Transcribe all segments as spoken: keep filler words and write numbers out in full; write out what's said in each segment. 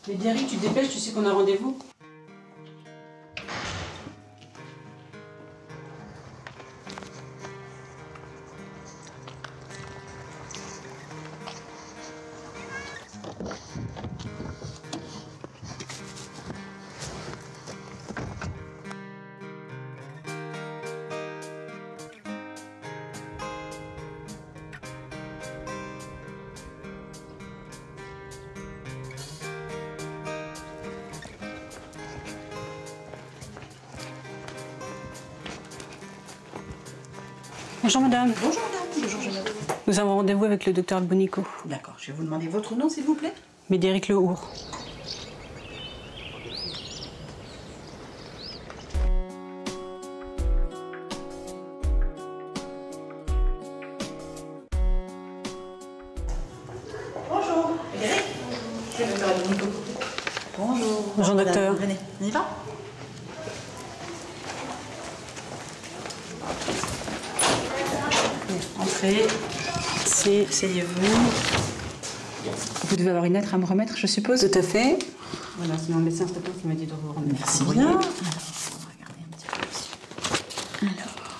Mais Derek, tu te dépêches, tu sais qu'on a rendez-vous. Bonjour madame. Bonjour madame. Bonjour Jeannette. Nous avons rendez-vous avec le docteur Albonico. D'accord, je vais vous demander votre nom s'il vous plaît. Médéric Lehour. Bonjour. Médéric. C'est le docteur Albonico. Bonjour. Bonjour docteur. Venez, on y va? Entrez. C'est... Asseyez-vous. Vous devez avoir une lettre à me remettre, je suppose? Tout à fait. Voilà, c'est mon médecin traitant qui m'a dit de vous remettre. Merci bien. Alors, on va regarder un petit peu ici. Alors.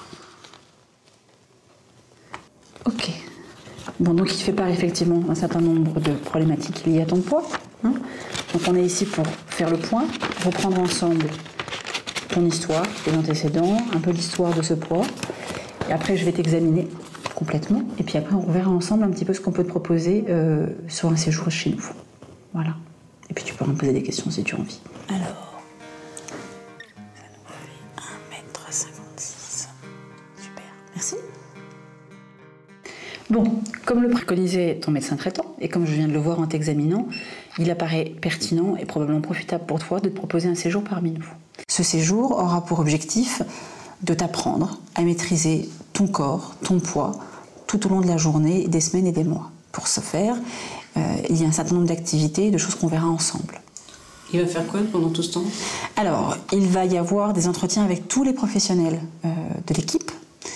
Ok. Bon, donc il te fait part effectivement d'un certain nombre de problématiques liées à ton poids. Hein. Donc on est ici pour faire le point, reprendre ensemble ton histoire, tes antécédents, un peu l'histoire de ce poids. Et après, je vais t'examiner complètement. Et puis après, on verra ensemble un petit peu ce qu'on peut te proposer euh, sur un séjour chez nous. Voilà. Et puis tu pourras me poser des questions si tu as envie. Alors, ça nous fait un mètre cinquante-six. Super. Merci. Bon, comme le préconisait ton médecin traitant, et comme je viens de le voir en t'examinant, il apparaît pertinent et probablement profitable pour toi de te proposer un séjour parmi nous. Ce séjour aura pour objectif de t'apprendre à maîtriser ton corps, ton poids, tout au long de la journée, des semaines et des mois. Pour ce faire, euh, il y a un certain nombre d'activités et de choses qu'on verra ensemble. Il va faire quoi pendant tout ce temps? Alors, il va y avoir des entretiens avec tous les professionnels euh, de l'équipe,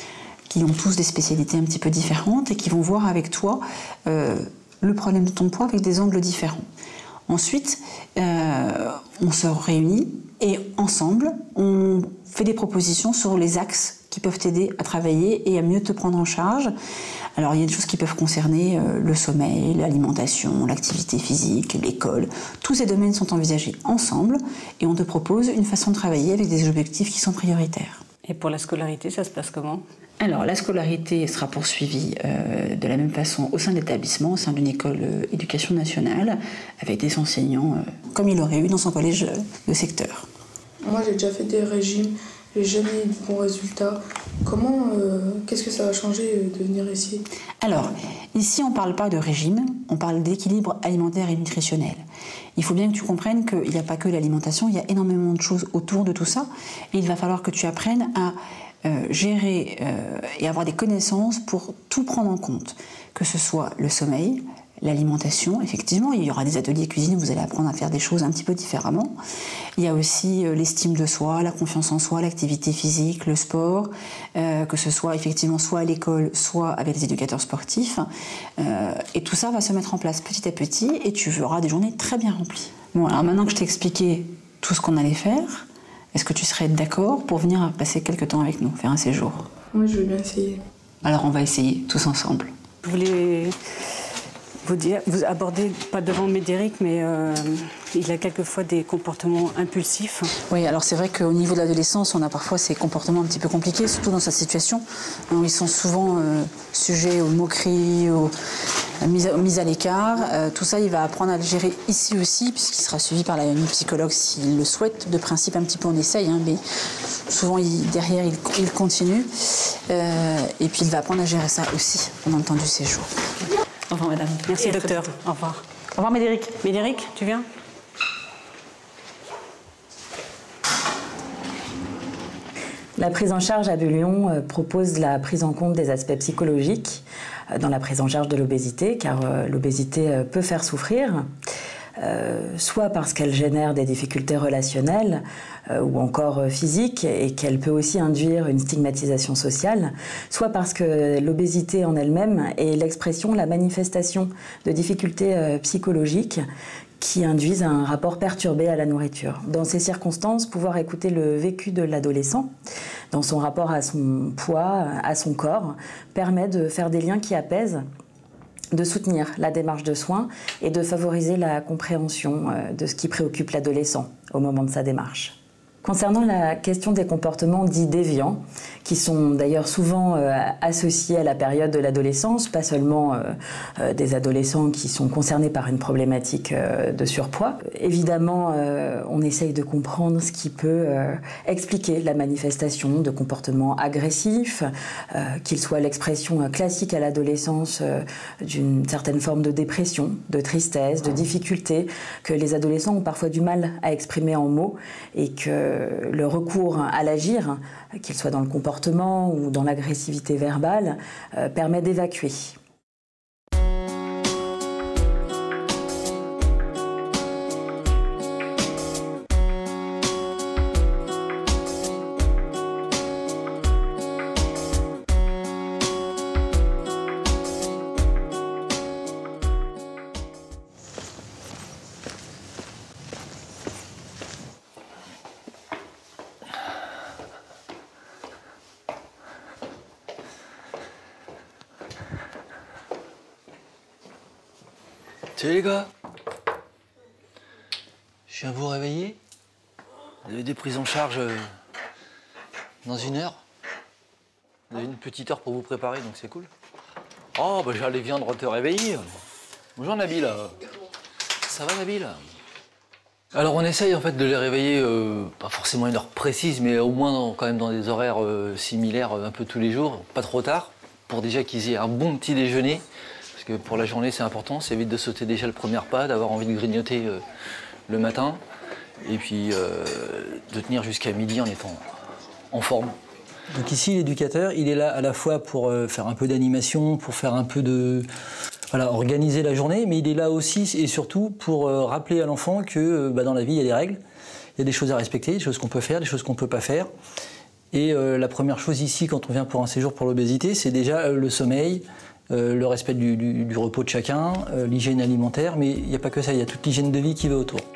qui ont tous des spécialités un petit peu différentes et qui vont voir avec toi euh, le problème de ton poids avec des angles différents. Ensuite, euh, on se réunit et ensemble, on fait des propositions sur les axes qui peuvent t'aider à travailler et à mieux te prendre en charge. Alors, il y a des choses qui peuvent concerner euh, le sommeil, l'alimentation, l'activité physique, l'école. Tous ces domaines sont envisagés ensemble et on te propose une façon de travailler avec des objectifs qui sont prioritaires. Et pour la scolarité, ça se passe comment? Alors, la scolarité sera poursuivie euh, de la même façon au sein de l'établissement, au sein d'une école euh, éducation nationale, avec des enseignants euh, comme il aurait eu dans son collège euh, de secteur. Moi, j'ai déjà fait des régimes, j'ai jamais eu de bons résultats. Comment, euh, qu'est-ce que ça va changer de venir ici? Alors, ici, on ne parle pas de régime, on parle d'équilibre alimentaire et nutritionnel. Il faut bien que tu comprennes qu'il n'y a pas que l'alimentation, il y a énormément de choses autour de tout ça. Et il va falloir que tu apprennes à euh, gérer euh, et avoir des connaissances pour tout prendre en compte. Que ce soit le sommeil, l'alimentation, effectivement, il y aura des ateliers cuisine où vous allez apprendre à faire des choses un petit peu différemment. Il y a aussi euh, l'estime de soi, la confiance en soi, l'activité physique, le sport, euh, que ce soit effectivement soit à l'école, soit avec les éducateurs sportifs. Euh, et tout ça va se mettre en place petit à petit et tu auras des journées très bien remplies. Bon, alors maintenant que je t'ai expliqué tout ce qu'on allait faire, est-ce que tu serais d'accord pour venir passer quelques temps avec nous, faire un séjour? Oui, je veux bien essayer. Alors on va essayer tous ensemble. Je voulais vous dire, vous abordez pas devant Médéric, mais euh, il a quelquefois des comportements impulsifs. Oui, alors c'est vrai qu'au niveau de l'adolescence, on a parfois ces comportements un petit peu compliqués, surtout dans sa situation, où ils sont souvent euh, sujets aux moqueries, aux mises à, mise à l'écart. Euh, tout ça, il va apprendre à le gérer ici aussi, puisqu'il sera suivi par la, une psychologue s'il le souhaite. De principe, un petit peu, on essaye, hein, mais souvent, il, derrière, il, il continue. Euh, et puis, il va apprendre à gérer ça aussi pendant le temps du séjour. Au revoir, madame. Merci, docteur. Au revoir. Au revoir, Médéric. Médéric, tu viens? La prise en charge à de Lyon euh, propose la prise en compte des aspects psychologiques euh, dans la prise en charge de l'obésité, car euh, l'obésité euh, peut faire souffrir. euh, soit parce qu'elle génère des difficultés relationnelles euh, ou encore euh, physiques et qu'elle peut aussi induire une stigmatisation sociale, soit parce que l'obésité en elle-même est l'expression, la manifestation de difficultés euh, psychologiques qui induisent un rapport perturbé à la nourriture. Dans ces circonstances, pouvoir écouter le vécu de l'adolescent, dans son rapport à son poids, à son corps, permet de faire des liens qui apaisent, de soutenir la démarche de soins et de favoriser la compréhension de ce qui préoccupe l'adolescent au moment de sa démarche. Concernant la question des comportements dits déviants, qui sont d'ailleurs souvent euh, associés à la période de l'adolescence, pas seulement euh, euh, des adolescents qui sont concernés par une problématique euh, de surpoids. Évidemment, euh, on essaye de comprendre ce qui peut euh, expliquer la manifestation de comportements agressifs, euh, qu'ils soient l'expression classique à l'adolescence euh, d'une certaine forme de dépression, de tristesse, de difficulté, que les adolescents ont parfois du mal à exprimer en mots et que le recours à l'agir, qu'il soit dans le comportement ou dans l'agressivité verbale, euh, permet d'évacuer. Salut les gars, je viens vous réveiller. Vous avez des prises en charge euh, dans une heure. Vous avez une petite heure pour vous préparer, donc c'est cool. Oh, bah j'allais viens de te réveiller. Bonjour Nabil. Ça va Nabil? Alors on essaye en fait de les réveiller, euh, pas forcément à une heure précise, mais au moins dans, quand même dans des horaires euh, similaires un peu tous les jours, pas trop tard, pour déjà qu'ils aient un bon petit déjeuner. Parce que pour la journée, c'est important, ça évite de sauter déjà le premier repas, d'avoir envie de grignoter euh, le matin, et puis euh, de tenir jusqu'à midi en étant en forme. Donc ici, l'éducateur, il est là à la fois pour euh, faire un peu d'animation, pour faire un peu de... Voilà, organiser la journée, mais il est là aussi et surtout pour euh, rappeler à l'enfant que euh, bah, dans la vie, il y a des règles, il y a des choses à respecter, des choses qu'on peut faire, des choses qu'on ne peut pas faire. Et euh, la première chose ici, quand on vient pour un séjour pour l'obésité, c'est déjà euh, le sommeil, Euh, le respect du, du, du repos de chacun, euh, l'hygiène alimentaire, mais il n'y a pas que ça, il y a toute l'hygiène de vie qui va autour.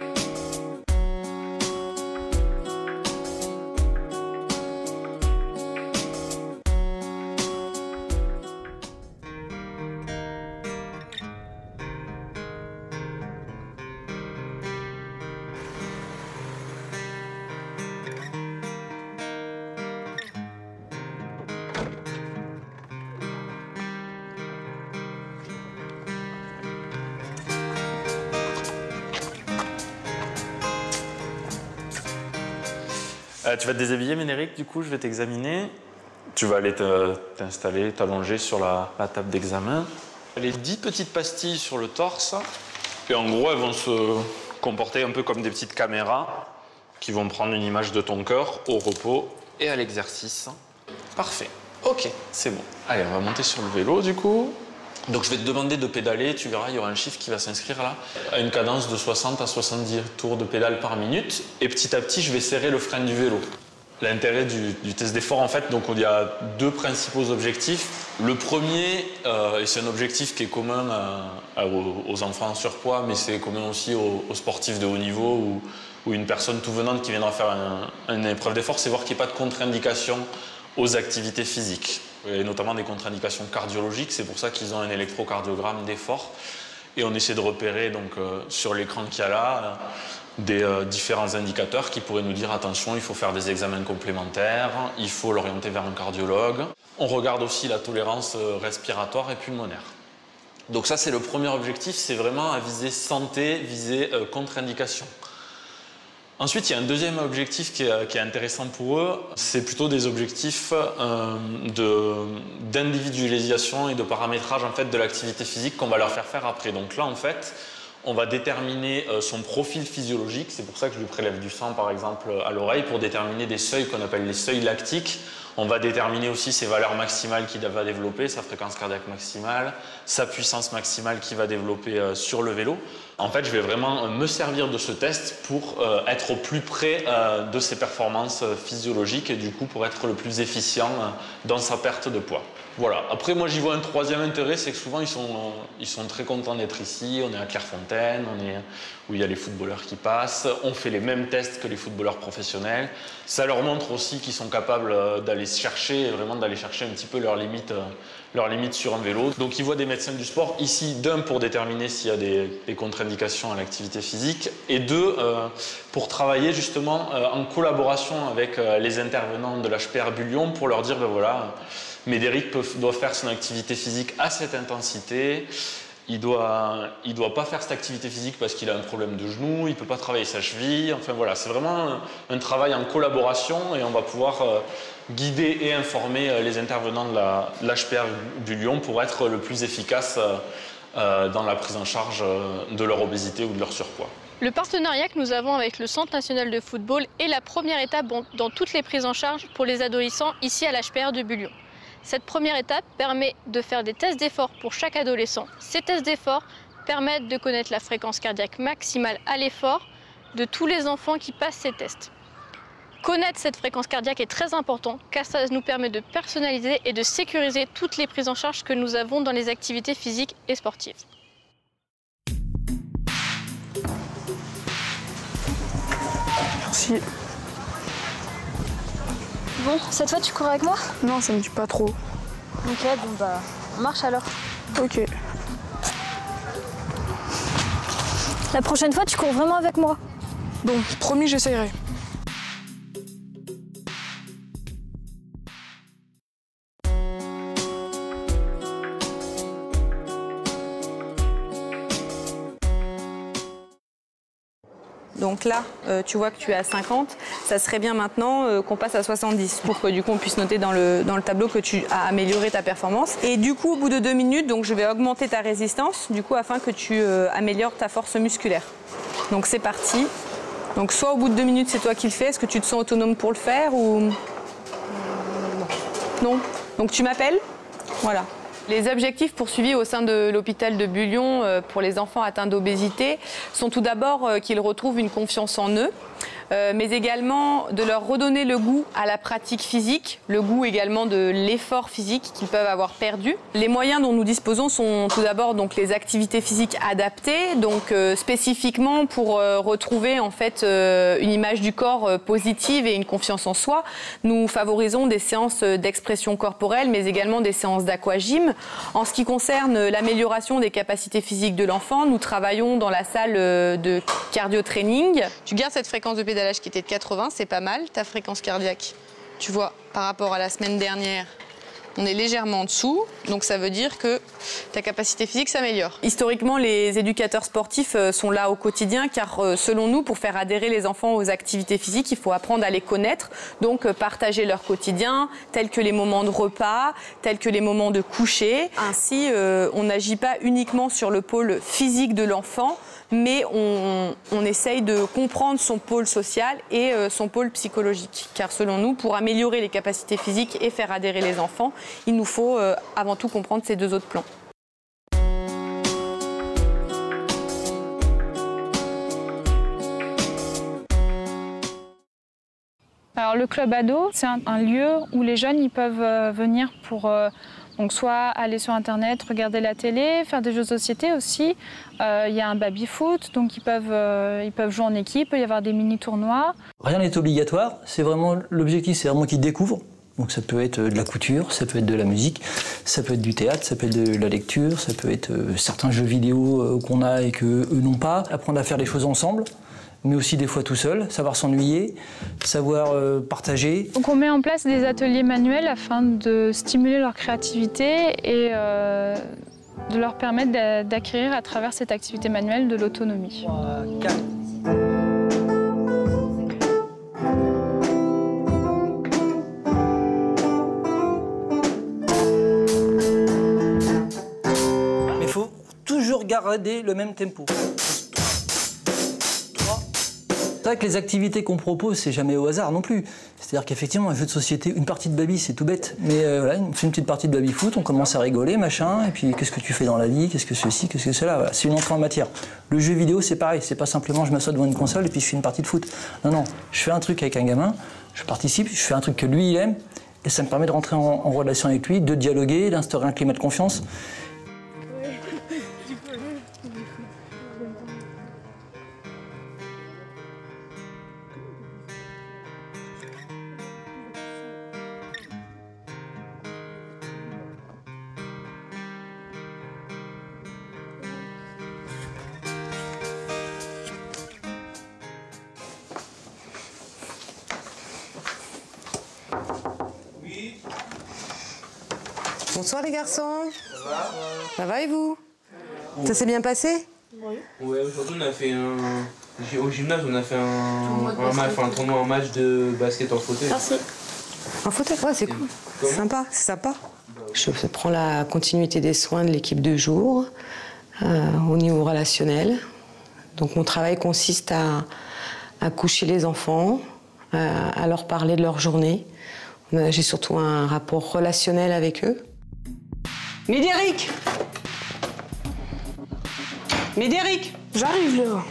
Euh, tu vas te déshabiller, Ménéric, du coup, je vais t'examiner. Tu vas aller t'installer, t'allonger sur la, la table d'examen. Les dix petites pastilles sur le torse, et en gros, elles vont se comporter un peu comme des petites caméras qui vont prendre une image de ton cœur au repos et à l'exercice. Parfait. Ok, c'est bon. Allez, on va monter sur le vélo, du coup. Donc, je vais te demander de pédaler. Tu verras, il y aura un chiffre qui va s'inscrire là, à une cadence de soixante à soixante-dix tours de pédale par minute. Et petit à petit, je vais serrer le frein du vélo. L'intérêt du, du test d'effort, en fait, donc il y a deux principaux objectifs. Le premier, euh, et c'est un objectif qui est commun à, à, aux, aux enfants en surpoids, mais c'est commun aussi aux, aux sportifs de haut niveau ou, ou une personne tout venante qui viendra faire un, une épreuve d'effort, c'est voir qu'il n'y ait pas de contre-indication aux activités physiques, et notamment des contre-indications cardiologiques. C'est pour ça qu'ils ont un électrocardiogramme d'effort. Et on essaie de repérer donc, euh, sur l'écran qu'il y a là euh, des euh, différents indicateurs qui pourraient nous dire attention, il faut faire des examens complémentaires, il faut l'orienter vers un cardiologue. On regarde aussi la tolérance euh, respiratoire et pulmonaire. Donc ça, c'est le premier objectif, c'est vraiment à viser santé, viser euh, contre-indication. Ensuite, il y a un deuxième objectif qui est, qui est intéressant pour eux, c'est plutôt des objectifs euh, d'individualisation et de paramétrage en fait, de l'activité physique qu'on va leur faire faire après. Donc là, en fait, on va déterminer euh, son profil physiologique, c'est pour ça que je lui prélève du sang, par exemple, à l'oreille, pour déterminer des seuils qu'on appelle les seuils lactiques. On va déterminer aussi ses valeurs maximales qu'il va développer, sa fréquence cardiaque maximale, sa puissance maximale qu'il va développer euh, sur le vélo. En fait, je vais vraiment me servir de ce test pour euh, être au plus près euh, de ses performances physiologiques et du coup pour être le plus efficient euh, dans sa perte de poids. Voilà. Après, moi, j'y vois un troisième intérêt, c'est que souvent, ils sont, ils sont très contents d'être ici. On est à Clairefontaine, on est où il y a les footballeurs qui passent. On fait les mêmes tests que les footballeurs professionnels. Ça leur montre aussi qu'ils sont capables d'aller chercher, vraiment d'aller chercher un petit peu leurs limites, leurs limites sur un vélo. Donc, ils voient des médecins du sport ici, d'un, pour déterminer s'il y a des, des contre-indications à l'activité physique, et deux, euh, pour travailler justement euh, en collaboration avec euh, les intervenants de l'H P R Bullion pour leur dire, ben voilà, Médéric peut, doit faire son activité physique à cette intensité, il ne doit, il doit pas faire cette activité physique parce qu'il a un problème de genou, il ne peut pas travailler sa cheville, enfin voilà, c'est vraiment un, un travail en collaboration et on va pouvoir euh, guider et informer euh, les intervenants de l'H P R du Lyon pour être le plus efficace euh, euh, dans la prise en charge euh, de leur obésité ou de leur surpoids. Le partenariat que nous avons avec le Centre national de football est la première étape dans toutes les prises en charge pour les adolescents ici à l'H P R de Bullion. Cette première étape permet de faire des tests d'effort pour chaque adolescent. Ces tests d'effort permettent de connaître la fréquence cardiaque maximale à l'effort de tous les enfants qui passent ces tests. Connaître cette fréquence cardiaque est très important car ça nous permet de personnaliser et de sécuriser toutes les prises en charge que nous avons dans les activités physiques et sportives. Merci. Bon, cette fois tu cours avec moi? Non, ça me tue pas trop. Ok, bon bah, on marche alors. Ok. La prochaine fois, tu cours vraiment avec moi? Bon, promis, j'essaierai. Donc là, euh, tu vois que tu es à cinquante, ça serait bien maintenant euh, qu'on passe à soixante-dix pour que du coup on puisse noter dans le, dans le tableau que tu as amélioré ta performance. Et du coup, au bout de deux minutes, donc, je vais augmenter ta résistance du coup, afin que tu euh, améliores ta force musculaire. Donc c'est parti. Donc soit au bout de deux minutes, c'est toi qui le fais. Est-ce que tu te sens autonome pour le faire ou... Non. Donc tu m'appelles? Voilà. Les objectifs poursuivis au sein de l'hôpital de Bullion pour les enfants atteints d'obésité sont tout d'abord qu'ils retrouvent une confiance en eux, mais également de leur redonner le goût à la pratique physique, le goût également de l'effort physique qu'ils peuvent avoir perdu. Les moyens dont nous disposons sont tout d'abord donc les activités physiques adaptées, donc euh, spécifiquement pour euh, retrouver en fait euh, une image du corps euh, positive et une confiance en soi. Nous favorisons des séances d'expression corporelle, mais également des séances d'aquagym. En ce qui concerne l'amélioration des capacités physiques de l'enfant, nous travaillons dans la salle de cardio-training. Tu gardes cette fréquence de pédalage qui était de quatre-vingts, c'est pas mal, ta fréquence cardiaque. Tu vois, par rapport à la semaine dernière, on est légèrement en dessous, donc ça veut dire que ta capacité physique s'améliore. Historiquement, les éducateurs sportifs sont là au quotidien, car selon nous, pour faire adhérer les enfants aux activités physiques, il faut apprendre à les connaître, donc partager leur quotidien, tels que les moments de repas, tels que les moments de coucher. Ainsi, euh, on n'agit pas uniquement sur le pôle physique de l'enfant, mais on, on essaye de comprendre son pôle social et euh, son pôle psychologique. Car selon nous, pour améliorer les capacités physiques et faire adhérer les enfants, il nous faut euh, avant tout comprendre ces deux autres plans. Alors le club ado, c'est un, un lieu où les jeunes ils peuvent euh, venir pour euh, donc soit aller sur internet, regarder la télé, faire des jeux de société aussi. Euh, il y a un baby-foot, donc ils peuvent, euh, ils peuvent jouer en équipe, il peut y avoir des mini-tournois. Rien n'est obligatoire, c'est vraiment l'objectif, c'est vraiment qu'ils découvrent. Donc ça peut être de la couture, ça peut être de la musique, ça peut être du théâtre, ça peut être de la lecture, ça peut être euh, certains jeux vidéo euh, qu'on a et qu'eux n'ont pas. Apprendre à faire les choses ensemble, mais aussi des fois tout seul, savoir s'ennuyer, savoir euh, partager. Donc on met en place des ateliers manuels afin de stimuler leur créativité et euh, de leur permettre d'acquérir à travers cette activité manuelle de l'autonomie. trois, quatre. Mais il faut toujours garder le même tempo. trois, C'est vrai que les activités qu'on propose, c'est jamais au hasard non plus. C'est-à-dire qu'effectivement, un jeu de société, une partie de baby, c'est tout bête. Mais euh, voilà, on fait une petite partie de baby-foot, on commence à rigoler, machin, et puis qu'est-ce que tu fais dans la vie, qu'est-ce que ceci, qu'est-ce que cela, voilà. C'est une entrée en matière. Le jeu vidéo, c'est pareil, c'est pas simplement je m'assois devant une console et puis je fais une partie de foot. Non, non, je fais un truc avec un gamin, je participe, je fais un truc que lui, il aime, et ça me permet de rentrer en, en relation avec lui, de dialoguer, d'instaurer un climat de confiance. Bonsoir les garçons. Ça va? Ça va et vous? Oui. Ça s'est bien passé? Oui. Ouais, aujourd'hui on a fait un... Au gymnase on a fait un, un, match, un tournoi, un match de basket en fauteuil. Merci. En fauteuil? Ouais, c'est cool. C'est sympa, c'est sympa. Je prends la continuité des soins de l'équipe de jour euh, au niveau relationnel. Donc mon travail consiste à, à coucher les enfants, à, à leur parler de leur journée. J'ai surtout un rapport relationnel avec eux. Médéric! Médéric! J'arrive là.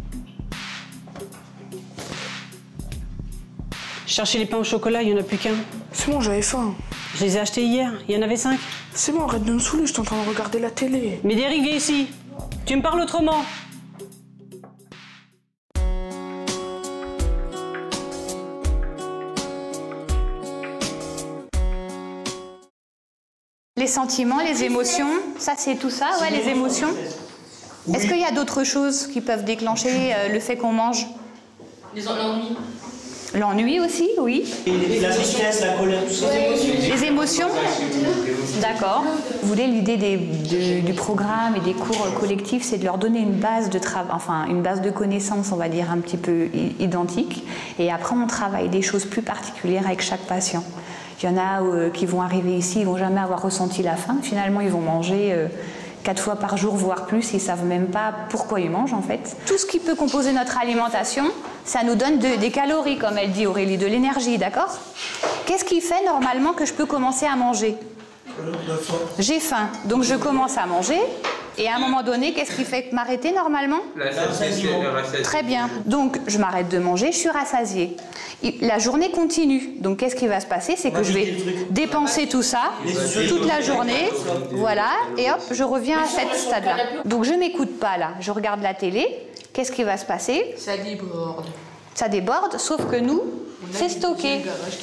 Cherchez les pains au chocolat, il n'y en a plus qu'un. C'est bon, j'avais faim. Je les ai achetés hier, il y en avait cinq. C'est bon, arrête de me saouler, je suis en train de regarder la télé. Médéric, viens ici. Tu me parles autrement. Les sentiments, les émotions, ça c'est tout ça, ouais, les émotions. Oui. Est-ce qu'il y a d'autres choses qui peuvent déclencher euh, le fait qu'on mange? Les ennuis. L'ennui aussi, oui. Et la tristesse, la colère, tout ça. Les émotions. D'accord. Vous voulez, l'idée de, du programme et des cours collectifs, c'est de leur donner une base de travail, enfin une base de connaissances, on va dire, un petit peu identique. Et après, on travaille des choses plus particulières avec chaque patient. Il y en a euh, qui vont arriver ici, ils ne vont jamais avoir ressenti la faim. Finalement, ils vont manger euh, quatre fois par jour, voire plus. Ils ne savent même pas pourquoi ils mangent, en fait. Tout ce qui peut composer notre alimentation, ça nous donne de, des calories, comme elle dit Aurélie, de l'énergie, d'accord? Qu'est-ce qui fait normalement que je peux commencer à manger? J'ai faim, donc je commence à manger. Et à un moment donné, qu'est-ce qui fait m'arrêter normalement? La satiété. Très bien. Donc, je m'arrête de manger, je suis rassasiée. La journée continue. Donc, qu'est-ce qui va se passer? C'est que je vais dépenser tout ça toute la journée. Voilà. Et hop, je reviens à cette stade-là. Donc, je ne m'écoute pas là. Je regarde la télé. Qu'est-ce qui va se passer? Ça déborde. Ça déborde, sauf que nous, c'est stocké.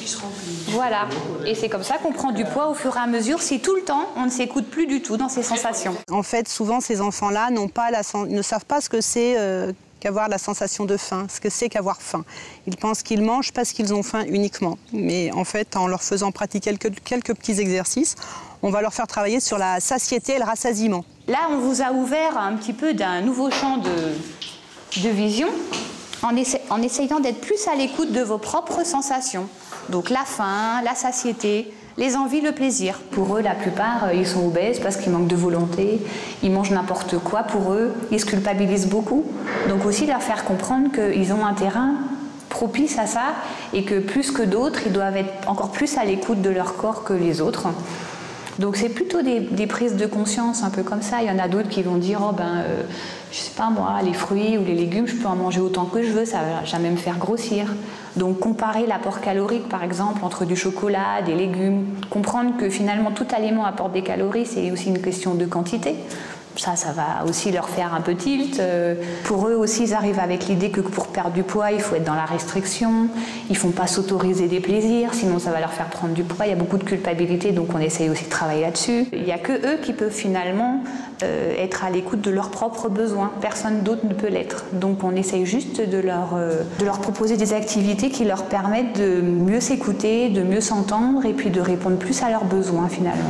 Voilà. Et c'est comme ça qu'on prend du poids au fur et à mesure si tout le temps, on ne s'écoute plus du tout dans ses sensations. En fait, souvent, ces enfants-là n'ont pas la, ne savent pas ce que c'est euh, qu'avoir la sensation de faim, ce que c'est qu'avoir faim. Ils pensent qu'ils mangent parce qu'ils ont faim uniquement. Mais en fait, en leur faisant pratiquer quelques, quelques petits exercices, on va leur faire travailler sur la satiété et le rassasiement. Là, on vous a ouvert un petit peu d'un nouveau champ de, de vision. En, essa en essayant d'être plus à l'écoute de vos propres sensations. Donc la faim, la satiété, les envies, le plaisir. Pour eux, la plupart, ils sont obèses parce qu'ils manquent de volonté, ils mangent n'importe quoi pour eux, ils se culpabilisent beaucoup. Donc aussi leur faire comprendre qu'ils ont un terrain propice à ça et que plus que d'autres, ils doivent être encore plus à l'écoute de leur corps que les autres. Donc c'est plutôt des, des prises de conscience un peu comme ça. Il y en a d'autres qui vont dire oh ben euh, je sais pas moi, les fruits ou les légumes, je peux en manger autant que je veux, ça va jamais me faire grossir. Donc comparer l'apport calorique par exemple entre du chocolat, des légumes, comprendre que finalement tout aliment apporte des calories, c'est aussi une question de quantité. Ça, ça va aussi leur faire un peu tilt. Pour eux aussi, ils arrivent avec l'idée que pour perdre du poids, il faut être dans la restriction. Ils ne font pas s'autoriser des plaisirs, sinon ça va leur faire prendre du poids. Il y a beaucoup de culpabilité, donc on essaye aussi de travailler là-dessus. Il n'y a que eux qui peuvent finalement euh, être à l'écoute de leurs propres besoins. Personne d'autre ne peut l'être. Donc on essaye juste de leur, euh, de leur proposer des activités qui leur permettent de mieux s'écouter, de mieux s'entendre et puis de répondre plus à leurs besoins finalement.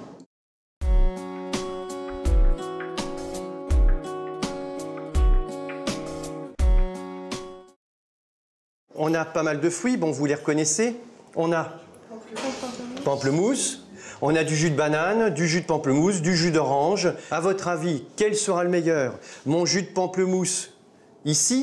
On a pas mal de fruits, bon vous les reconnaissez. On a pamplemousse, on a du jus de banane, du jus de pamplemousse, du jus d'orange. À votre avis, quel sera le meilleur? Mon jus de pamplemousse ici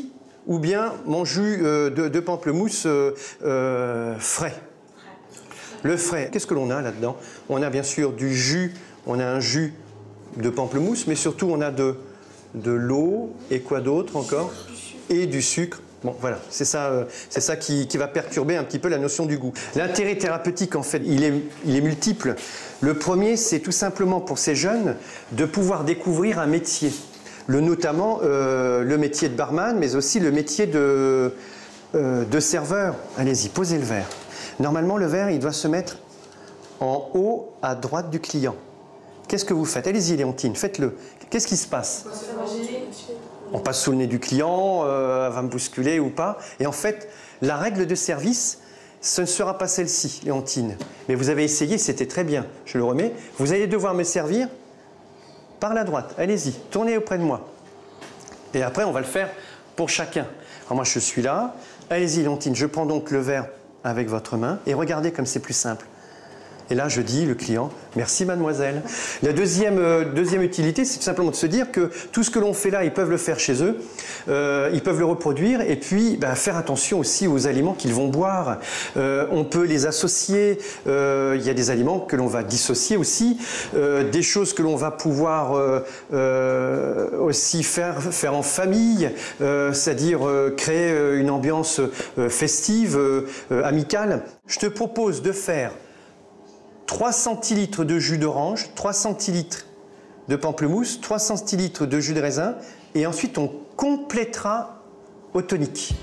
ou bien mon jus euh, de, de pamplemousse euh, euh, frais. Le frais, qu'est-ce que l'on a là-dedans? On a bien sûr du jus, on a un jus de pamplemousse, mais surtout on a de, de l'eau et quoi d'autre encore? Et du sucre. Bon, voilà, c'est ça, euh, c'est ça qui, qui va perturber un petit peu la notion du goût. L'intérêt thérapeutique, en fait, il est, il est multiple. Le premier, c'est tout simplement pour ces jeunes de pouvoir découvrir un métier. Le, notamment euh, le métier de barman, mais aussi le métier de, euh, de serveur. Allez-y, posez le verre. Normalement, le verre, il doit se mettre en haut à droite du client. Qu'est-ce que vous faites? Allez-y, Léontine, faites-le. Qu'est-ce qui se passe? On passe sous le nez du client, euh, elle va me bousculer ou pas. Et en fait, la règle de service, ce ne sera pas celle-ci, Léontine. Mais vous avez essayé, c'était très bien. Je le remets. Vous allez devoir me servir par la droite. Allez-y, tournez auprès de moi. Et après, on va le faire pour chacun. Alors moi, je suis là. Allez-y, Léontine, je prends donc le verre avec votre main. Et regardez comme c'est plus simple. Et là, je dis, le client, merci mademoiselle. La deuxième, euh, deuxième utilité, c'est tout simplement de se dire que tout ce que l'on fait là, ils peuvent le faire chez eux, euh, ils peuvent le reproduire, et puis bah, faire attention aussi aux aliments qu'ils vont boire. Euh, on peut les associer, euh, il y a des aliments que l'on va dissocier aussi, euh, des choses que l'on va pouvoir euh, euh, aussi faire, faire en famille, euh, c'est-à-dire euh, créer une ambiance euh, festive, euh, amicale. Je te propose de faire trois centilitres de jus d'orange, trois centilitres de pamplemousse, trois centilitres de jus de raisin, et ensuite on complétera au tonique.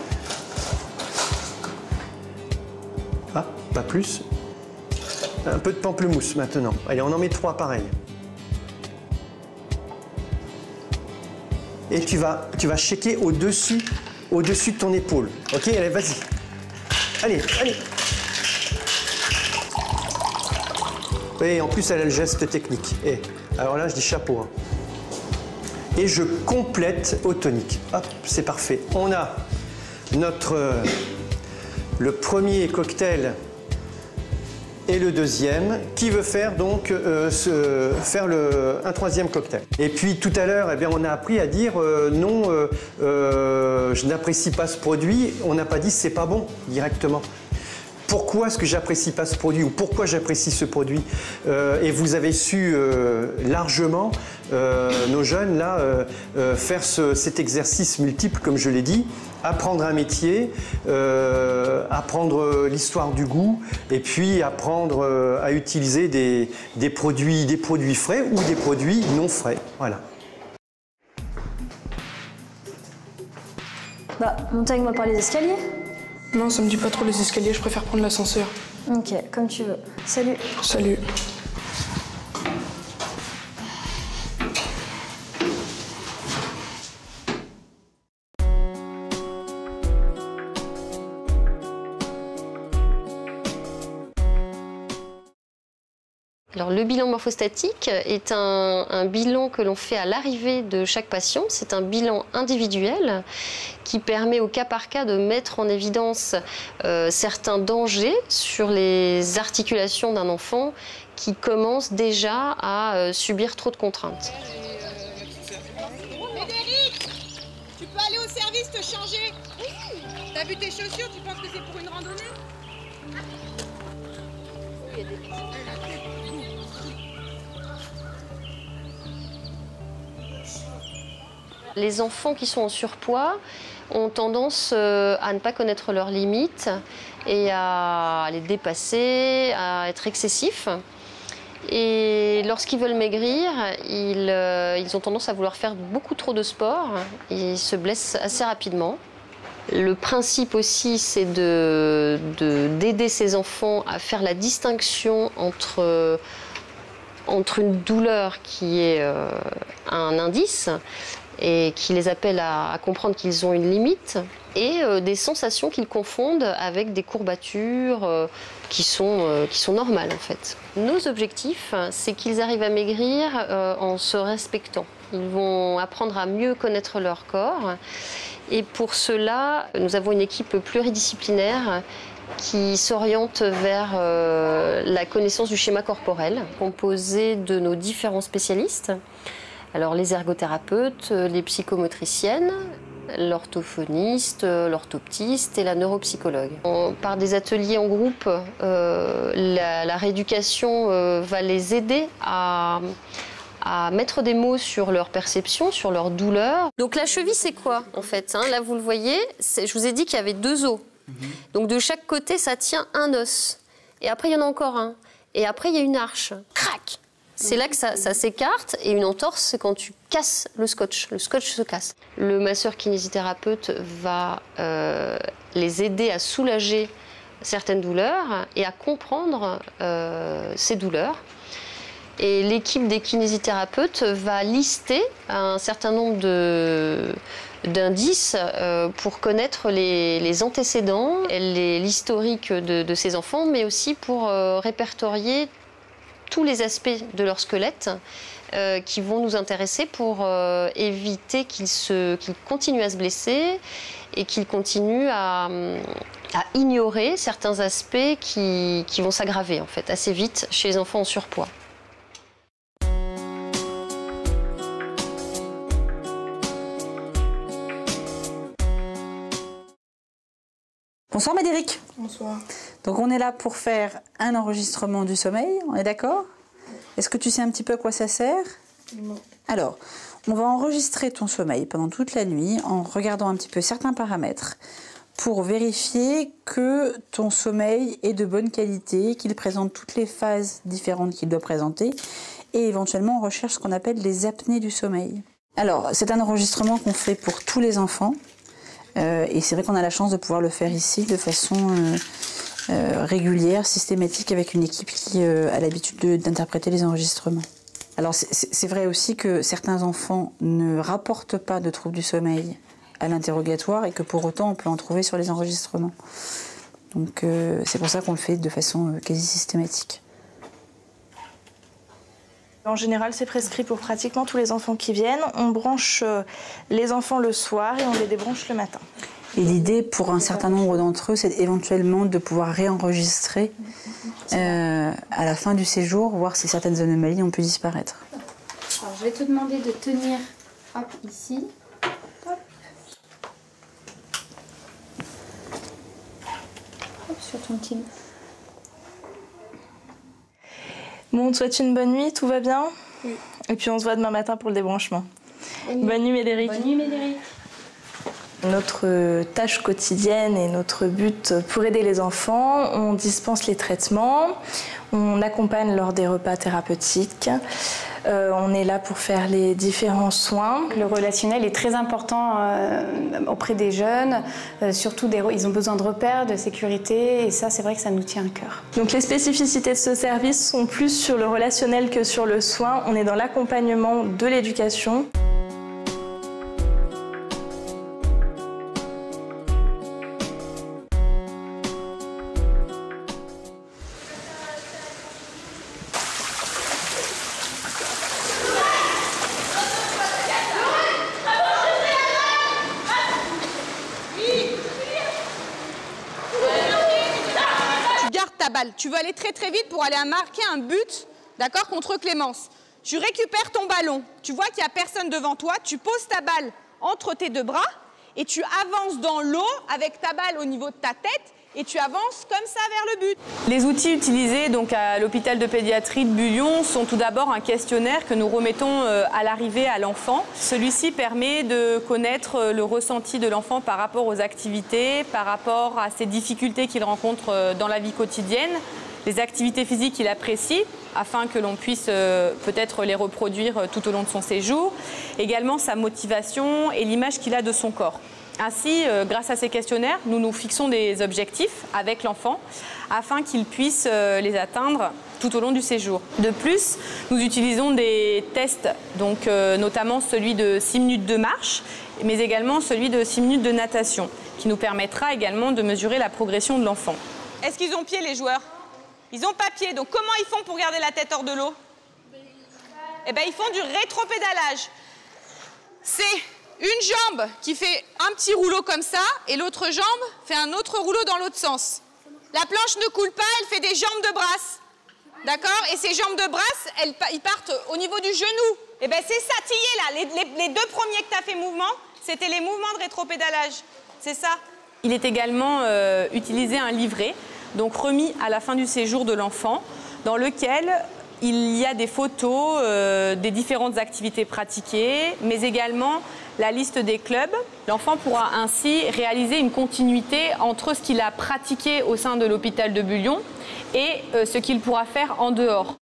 Ah, pas plus. Un peu de pamplemousse maintenant. Allez, on en met trois pareil. Et tu vas, tu vas shaker au-dessus, au-dessus de ton épaule. Ok, allez, vas-y. Allez, allez. Et en plus, elle a le geste technique. Et alors là, je dis chapeau. Hein. Et je complète au tonique. Hop, c'est parfait. On a notre euh, le premier cocktail et le deuxième. Qui veut faire donc euh, ce, faire le, un troisième cocktail? Et puis tout à l'heure, eh bien, on a appris à dire euh, non, euh, euh, je n'apprécie pas ce produit. On n'a pas dit c'est pas bon directement. Pourquoi est-ce que j'apprécie pas ce produit ou pourquoi j'apprécie ce produit euh, et vous avez su euh, largement, euh, nos jeunes, là, euh, euh, faire ce, cet exercice multiple, comme je l'ai dit, apprendre un métier, euh, apprendre l'histoire du goût et puis apprendre euh, à utiliser des, des, produits, des produits frais ou des produits non frais. Voilà. Bah, monter avec moi par les escaliers? Non, ça me dit pas trop les escaliers, je préfère prendre l'ascenseur. Ok, comme tu veux. Salut. Salut. Alors, le bilan morphostatique est un, un bilan que l'on fait à l'arrivée de chaque patient. C'est un bilan individuel qui permet au cas par cas de mettre en évidence euh, certains dangers sur les articulations d'un enfant qui commence déjà à euh, subir trop de contraintes. Médéric, tu peux aller au service te changer? T'as vu tes chaussures, tu penses que c'est pour une randonnée? Il y a des... Les enfants qui sont en surpoids ont tendance à ne pas connaître leurs limites et à les dépasser, à être excessifs. Et lorsqu'ils veulent maigrir, ils, ils ont tendance à vouloir faire beaucoup trop de sport et ils se blessent assez rapidement. Le principe aussi, c'est de, de, d'aider ces enfants à faire la distinction entre, entre une douleur qui est euh, un indice et qui les appelle à, à comprendre qu'ils ont une limite, et euh, des sensations qu'ils confondent avec des courbatures euh, qui, sont, euh, qui sont normales en fait. Nos objectifs, c'est qu'ils arrivent à maigrir euh, en se respectant. Ils vont apprendre à mieux connaître leur corps, et pour cela, nous avons une équipe pluridisciplinaire qui s'oriente vers euh, la connaissance du schéma corporel, composée de nos différents spécialistes. Alors les ergothérapeutes, les psychomotriciennes, l'orthophoniste, l'orthoptiste et la neuropsychologue. On, par des ateliers en groupe, euh, la, la rééducation euh, va les aider à, à mettre des mots sur leur perception, sur leur douleur. Donc la cheville, c'est quoi en fait, hein? Là, vous le voyez, je vous ai dit qu'il y avait deux os. Mmh. Donc de chaque côté, ça tient un os. Et après, il y en a encore un. Et après, il y a une arche. Crac! C'est là que ça, ça s'écarte, et une entorse, c'est quand tu casses le scotch. Le scotch se casse. Le masseur kinésithérapeute va euh, les aider à soulager certaines douleurs et à comprendre euh, ces douleurs. Et l'équipe des kinésithérapeutes va lister un certain nombre de, d'indices euh, pour connaître les, les antécédents, l'historique de, de ces enfants, mais aussi pour euh, répertorier tous les aspects de leur squelette euh, qui vont nous intéresser pour euh, éviter qu'ils se, qu'ils continuent à se blesser et qu'ils continuent à, à ignorer certains aspects qui, qui vont s'aggraver en fait assez vite chez les enfants en surpoids. Bonsoir Médéric. Bonsoir. Donc on est là pour faire un enregistrement du sommeil, on est d'accord? Est-ce que tu sais un petit peu à quoi ça sert? Non. Alors, on va enregistrer ton sommeil pendant toute la nuit en regardant un petit peu certains paramètres pour vérifier que ton sommeil est de bonne qualité, qu'il présente toutes les phases différentes qu'il doit présenter et éventuellement on recherche ce qu'on appelle les apnées du sommeil. Alors, c'est un enregistrement qu'on fait pour tous les enfants. Euh, et c'est vrai qu'on a la chance de pouvoir le faire ici de façon euh, euh, régulière, systématique, avec une équipe qui euh, a l'habitude d'interpréter les enregistrements. Alors c'est vrai aussi que certains enfants ne rapportent pas de troubles du sommeil à l'interrogatoire et que pour autant on peut en trouver sur les enregistrements. Donc euh, c'est pour ça qu'on le fait de façon euh, quasi systématique. En général, c'est prescrit pour pratiquement tous les enfants qui viennent. On branche les enfants le soir et on les débranche le matin. Et l'idée pour un certain nombre d'entre eux, c'est éventuellement de pouvoir réenregistrer euh, à la fin du séjour, voir si certaines anomalies ont pu disparaître. Alors, je vais te demander de tenir hop, ici. Hop. Hop, sur ton petit. Bon, on te souhaite une bonne nuit, tout va bien? Oui. Et puis on se voit demain matin pour le débranchement. Bonne, bonne nuit Médéric. Bonne nuit Médéric. Notre tâche quotidienne et notre but pour aider les enfants, on dispense les traitements, on accompagne lors des repas thérapeutiques, euh, on est là pour faire les différents soins. Le relationnel est très important euh, auprès des jeunes, euh, surtout des, ils ont besoin de repères, de sécurité et ça c'est vrai que ça nous tient à cœur. Donc les spécificités de ce service sont plus sur le relationnel que sur le soin, on est dans l'accompagnement de l'éducation. Tu veux aller très très vite pour aller marquer un but, d'accord, contre Clémence. Tu récupères ton ballon, tu vois qu'il n'y a personne devant toi, tu poses ta balle entre tes deux bras et tu avances dans l'eau avec ta balle au niveau de ta tête et tu avances comme ça vers le but. Les outils utilisés donc à l'hôpital de pédiatrie de Bullion sont tout d'abord un questionnaire que nous remettons à l'arrivée à l'enfant. Celui-ci permet de connaître le ressenti de l'enfant par rapport aux activités, par rapport à ses difficultés qu'il rencontre dans la vie quotidienne, les activités physiques qu'il apprécie, afin que l'on puisse euh, peut-être les reproduire tout au long de son séjour, également sa motivation et l'image qu'il a de son corps. Ainsi, euh, grâce à ces questionnaires, nous nous fixons des objectifs avec l'enfant afin qu'il puisse euh, les atteindre tout au long du séjour. De plus, nous utilisons des tests, donc, euh, notamment celui de six minutes de marche, mais également celui de six minutes de natation, qui nous permettra également de mesurer la progression de l'enfant. Est-ce qu'ils ont pied, les joueurs? Ils ont pas pied, donc comment ils font pour garder la tête hors de l'eau? Eh bien, ils font du rétropédalage. C'est une jambe qui fait un petit rouleau comme ça, et l'autre jambe fait un autre rouleau dans l'autre sens. La planche ne coule pas, elle fait des jambes de brasse. D'accord? Et ses jambes de brasse, elles, ils partent au niveau du genou. Et bien c'est ça, tillé là. Les, les, les deux premiers que tu as fait mouvement, c'était les mouvements de rétropédalage. C'est ça. Il est également euh, utilisé un livret, donc remis à la fin du séjour de l'enfant, dans lequel il y a des photos euh, des différentes activités pratiquées, mais également la liste des clubs. L'enfant pourra ainsi réaliser une continuité entre ce qu'il a pratiqué au sein de l'hôpital de Bullion et euh, ce qu'il pourra faire en dehors.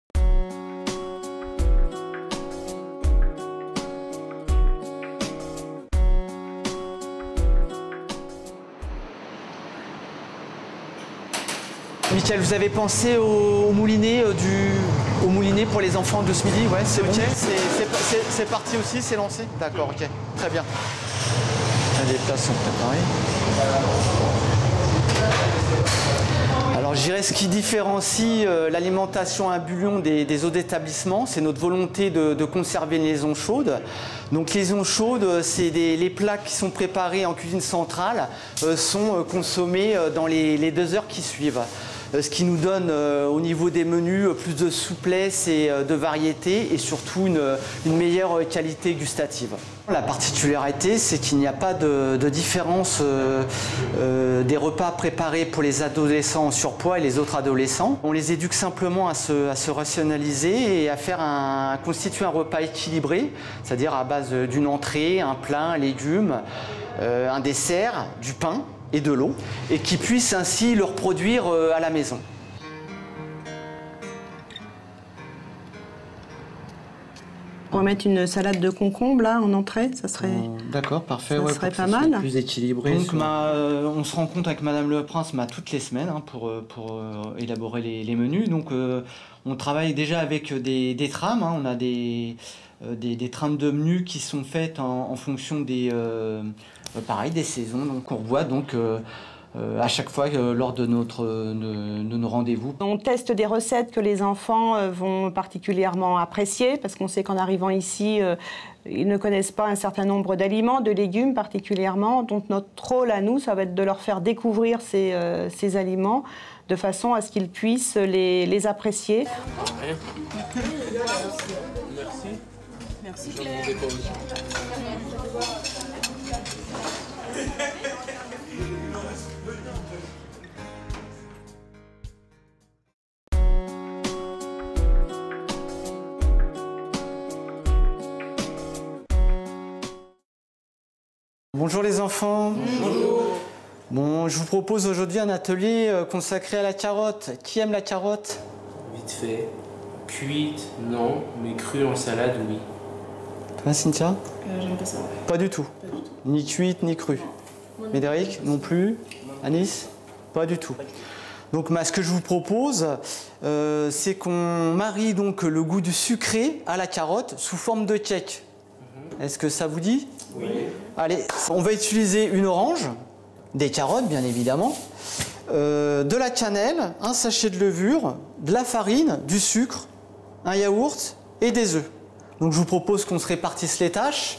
Michael, vous avez pensé au, au moulinet euh, du, au moulinet pour les enfants de ce midi? Ouais, c'est ok. C'est parti aussi, c'est lancé. D'accord, ok, très bien. Les plats sont préparés. Alors, je dirais ce qui différencie euh, l'alimentation à Bullion des, des autres établissements, c'est notre volonté de, de conserver une liaison chaude. Donc, liaison chaude, c'est les plats qui sont préparés en cuisine centrale euh, sont euh, consommés euh, dans les, les deux heures qui suivent. Ce qui nous donne euh, au niveau des menus plus de souplesse et euh, de variété et surtout une, une meilleure qualité gustative. La particularité, c'est qu'il n'y a pas de, de différence euh, euh, des repas préparés pour les adolescents en surpoids et les autres adolescents. On les éduque simplement à se, à se rationaliser et à faire un, à constituer un repas équilibré, c'est-à-dire à base d'une entrée, un plat, un légume, euh, un dessert, du pain et de l'eau, et qui puissent ainsi le reproduire à la maison. On va mettre une salade de concombre là en entrée, ça serait. Euh, D'accord, parfait. Ça ouais, serait pour pas que ça mal. soit plus équilibré. Donc, ma, euh, on se rencontre avec Madame Le Prince bah, toutes les semaines hein, pour, pour euh, élaborer les, les menus. Donc, euh, on travaille déjà avec des, des trames. Hein, on a des, euh, des, des trames de menus qui sont faites en, en fonction des, euh, pareil, des saisons. Donc, on revoit donc. Euh, Euh, à chaque fois euh, lors de, notre, euh, de, de nos rendez-vous. On teste des recettes que les enfants euh, vont particulièrement apprécier parce qu'on sait qu'en arrivant ici, euh, ils ne connaissent pas un certain nombre d'aliments, de légumes particulièrement. Donc notre rôle à nous, ça va être de leur faire découvrir ces, euh, ces aliments de façon à ce qu'ils puissent les, les apprécier. Merci. Merci Claire. Bonjour les enfants. Bonjour. Bon, je vous propose aujourd'hui un atelier consacré à la carotte. Qui aime la carotte? Vite fait. Cuite, non, mais crue en salade, oui. Toi, Cynthia? euh, J'aime pas ça. Pas du tout. Pas du tout. Ni cuite, ni crue. Médéric, non plus. Anis? Pas du tout. Donc, bah, ce que je vous propose, euh, c'est qu'on marie donc le goût du sucré à la carotte sous forme de cake. Mm-hmm. Est-ce que ça vous dit? Oui. Allez, on va utiliser une orange, des carottes bien évidemment, euh, de la cannelle, un sachet de levure, de la farine, du sucre, un yaourt et des œufs. Donc je vous propose qu'on se répartisse les tâches.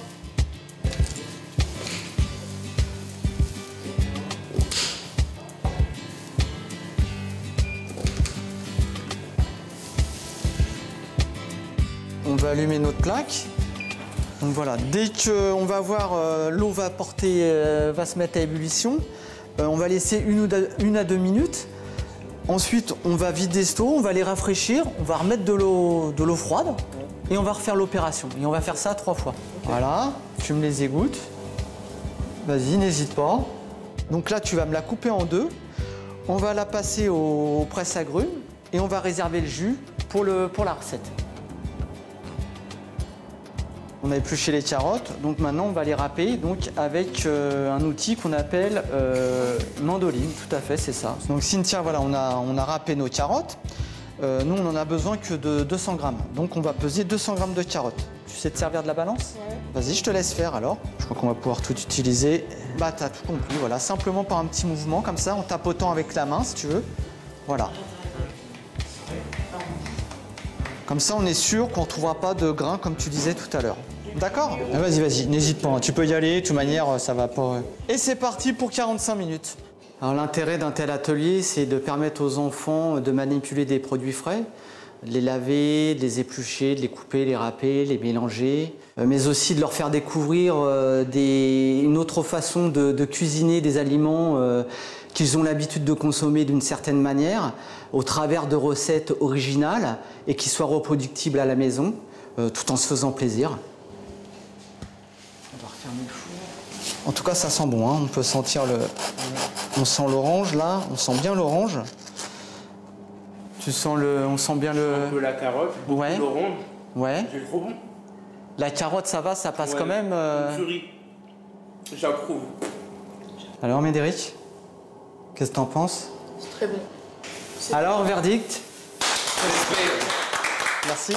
On va allumer notre plaque. Donc voilà, dès qu'on va voir euh, l'eau va porter, euh, va se mettre à ébullition, euh, on va laisser une, ou deux, une à deux minutes. Ensuite, on va vider cette eau, on va les rafraîchir, on va remettre de l'eau de l'eau froide et on va refaire l'opération. Et on va faire ça trois fois. Okay. Voilà, tu me les égouttes. Vas-y, n'hésite pas. Donc là, tu vas me la couper en deux. On va la passer au, au presse-agrumes et on va réserver le jus pour, le, pour la recette. On a épluché les carottes, donc maintenant on va les râper donc, avec euh, un outil qu'on appelle euh, mandoline, tout à fait, c'est ça. Donc Cynthia, voilà, on a, on a râpé nos carottes. Euh, nous, on n'en a besoin que de deux cents grammes. Donc on va peser deux cents grammes de carottes. Tu sais te servir de la balance? Ouais. Vas-y, je te laisse faire alors. Je crois qu'on va pouvoir tout utiliser. Bah, t'as tout compris, voilà, simplement par un petit mouvement comme ça, en tapotant avec la main si tu veux. Voilà. Comme ça, on est sûr qu'on ne retrouvera pas de grains comme tu disais tout à l'heure. D'accord? ah, Vas-y, vas-y, n'hésite pas. Tu peux y aller, de toute manière, ça va pas. Et c'est parti pour quarante-cinq minutes. Alors l'intérêt d'un tel atelier, c'est de permettre aux enfants de manipuler des produits frais, de les laver, de les éplucher, de les couper, les râper, les mélanger, mais aussi de leur faire découvrir des, une autre façon de, de cuisiner des aliments euh, qu'ils ont l'habitude de consommer d'une certaine manière, au travers de recettes originales et qui soient reproductibles à la maison, euh, tout en se faisant plaisir. On va refermer le four. En tout cas, ça sent bon, hein. On peut sentir le... On sent l'orange, là, on sent bien l'orange. Tu sens le... On sent bien le... Un peu la carotte, beaucoup ouais. l'orange. Ouais. C'est trop bon. La carotte, ça va, ça passe ouais. quand même euh... J'approuve. Alors, Médéric, qu'est-ce que t'en penses? C'est très bon. Alors, verdict? Merci.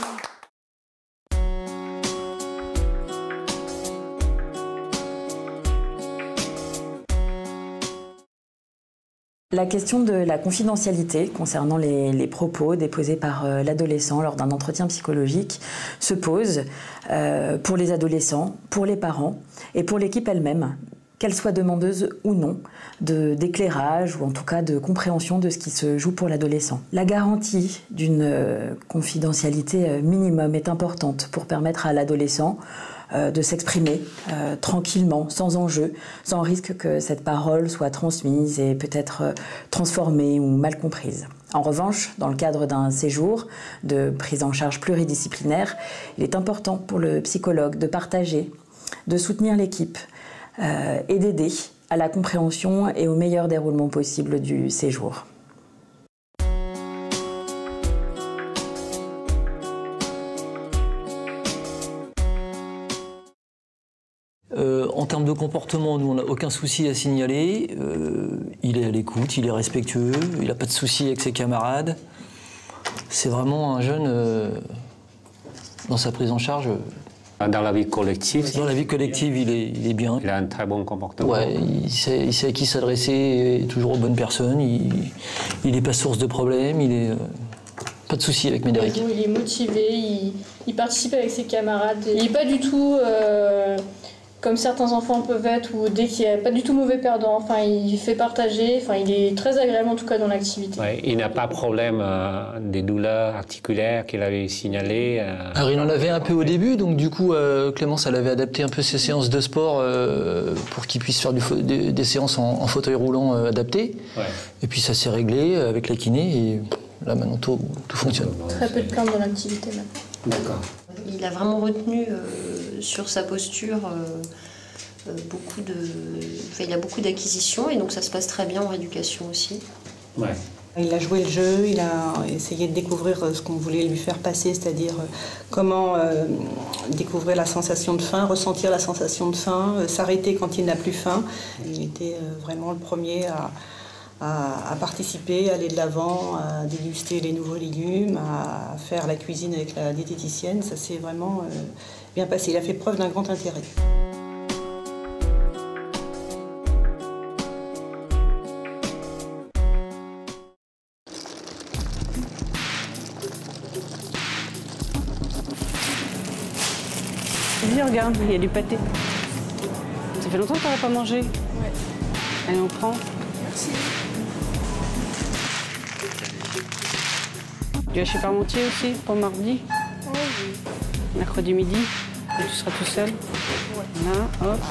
La question de la confidentialité concernant les, les propos déposés par euh, l'adolescent lors d'un entretien psychologique se pose euh, pour les adolescents, pour les parents et pour l'équipe elle-même, qu'elle soit demandeuse ou non de, d'éclairage ou en tout cas de compréhension de ce qui se joue pour l'adolescent. La garantie d'une euh, confidentialité euh, minimum est importante pour permettre à l'adolescent euh, de s'exprimer euh, tranquillement, sans enjeu, sans risque que cette parole soit transmise et peut-être euh, transformée ou mal comprise. En revanche, dans le cadre d'un séjour de prise en charge pluridisciplinaire, il est important pour le psychologue de partager, de soutenir l'équipe, Euh, et d'aider à la compréhension et au meilleur déroulement possible du séjour. Euh, en termes de comportement, nous, on n'a aucun souci à signaler. Euh, il est à l'écoute, il est respectueux, il n'a pas de souci avec ses camarades. C'est vraiment un jeune, euh, dans sa prise en charge... Dans la vie collective. Dans la vie collective, il est, il est bien. Il a un très bon comportement. Ouais, il sait, il sait à qui s'adresser, toujours aux bonnes personnes. Il n'est pas source de problèmes. Il est euh, pas de souci avec Médéric. Il est motivé, il, il participe avec ses camarades. Il n'est pas du tout euh, comme certains enfants peuvent être, où dès qu'il n'y a pas du tout mauvais perdant, enfin, il fait partager. Enfin, il est très agréable en tout cas dans l'activité. Ouais, il n'a pas de problème euh, des douleurs articulaires qu'il avait signalées. Euh... Alors il en avait un peu au début, donc du coup euh, Clémence elle avait adapté un peu ses séances de sport euh, pour qu'il puisse faire du des, des séances en, en fauteuil roulant euh, adapté. Ouais. Et puis ça s'est réglé avec la kiné et là maintenant tout, tout fonctionne. Très peu de plaintes dans l'activité maintenant. D'accord. Il a vraiment retenu euh, sur sa posture euh, euh, beaucoup de... Enfin, il a beaucoup d'acquisitions et donc ça se passe très bien en rééducation aussi. Ouais. Il a joué le jeu, il a essayé de découvrir ce qu'on voulait lui faire passer, c'est-à-dire comment euh, découvrir la sensation de faim, ressentir la sensation de faim, euh, s'arrêter quand il n'a plus faim. Il était euh, vraiment le premier à, à, à participer, à aller de l'avant, à déguster les nouveaux légumes, à faire la cuisine avec la diététicienne. Ça s'est vraiment euh, bien passé. Il a fait preuve d'un grand intérêt. Vas-y, regarde, il y a du pâté. Ça fait longtemps que tu n'aurais pas mangé. Ouais. Allez, on prend. Merci. Tu vas chez Parmentier aussi pour mardi? Oui. Mercredi midi. Et tu seras tout seul. Ouais. Là, hop.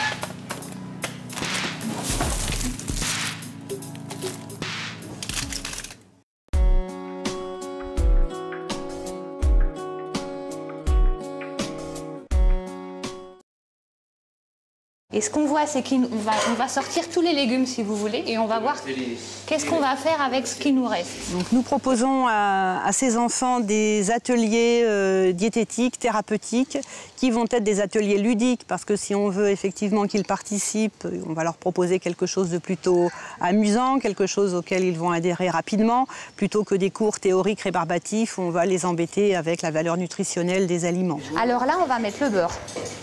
Et ce qu'on voit, c'est qu'on va, on va sortir tous les légumes, si vous voulez, et on va voir qu'est-ce qu'on va faire avec ce qui nous reste. Donc, nous proposons à, à ces enfants des ateliers euh, diététiques, thérapeutiques, qui vont être des ateliers ludiques, parce que si on veut effectivement qu'ils participent, on va leur proposer quelque chose de plutôt amusant, quelque chose auquel ils vont adhérer rapidement, plutôt que des cours théoriques rébarbatifs où on va les embêter avec la valeur nutritionnelle des aliments. Alors là, on va mettre le beurre.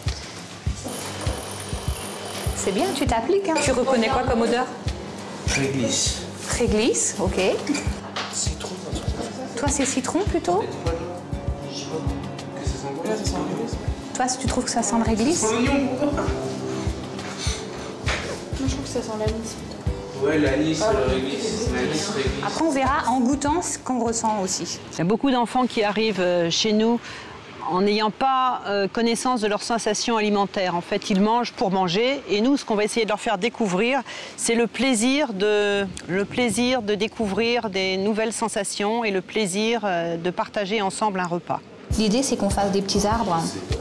C'est bien, tu t'appliques. Hein. Tu reconnais quoi comme odeur? Réglisse. Réglisse, ok. Citron. Toi, c'est citron plutôt? Là, ça sent réglisse. Toi, tu trouves que ça sent le réglisse? Ça sent l'oignon. Moi, je trouve que ça sent l'anis. Ouais, l'anis réglisse. L'anis réglisse. Après, on verra en goûtant ce qu'on ressent aussi. Il y a beaucoup d'enfants qui arrivent chez nous en n'ayant pas euh, connaissance de leurs sensations alimentaires. En fait, ils mangent pour manger. Et nous, ce qu'on va essayer de leur faire découvrir, c'est le plaisir de, le plaisir de découvrir des nouvelles sensations et le plaisir euh, de partager ensemble un repas. L'idée, c'est qu'on fasse des petits arbres.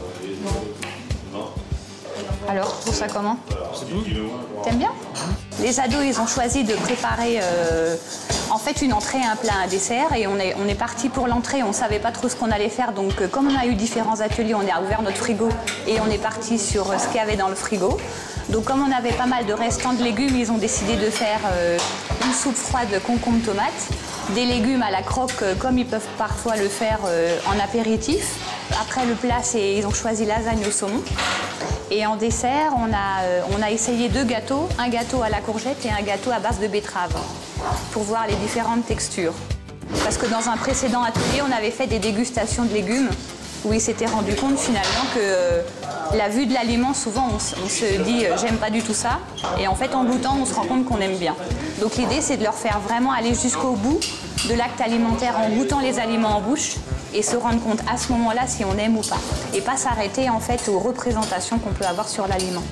Alors, tu trouves ça comment? T'aimes bien? Les ados, ils ont choisi de préparer euh, en fait une entrée, un plat, un dessert. Et on est, on est parti pour l'entrée, on ne savait pas trop ce qu'on allait faire. Donc, euh, comme on a eu différents ateliers, on a ouvert notre frigo et on est parti sur euh, ce qu'il y avait dans le frigo. Donc, comme on avait pas mal de restants de légumes, ils ont décidé de faire euh, une soupe froide concombre-tomate, des légumes à la croque, euh, comme ils peuvent parfois le faire euh, en apéritif. Après, le plat, c'est, ils ont choisi lasagne au saumon. Et en dessert, on a, euh, on a essayé deux gâteaux, un gâteau à la courgette et un gâteau à base de betterave, pour voir les différentes textures. Parce que dans un précédent atelier, on avait fait des dégustations de légumes, où ils s'étaient rendus compte finalement que euh, la vue de l'aliment, souvent on, on se dit euh, j'aime pas du tout ça, et en fait en goûtant, on se rend compte qu'on aime bien. Donc l'idée, c'est de leur faire vraiment aller jusqu'au bout de l'acte alimentaire en goûtant les aliments en bouche, et se rendre compte à ce moment-là si on aime ou pas. Et pas s'arrêter en fait aux représentations qu'on peut avoir sur l'aliment.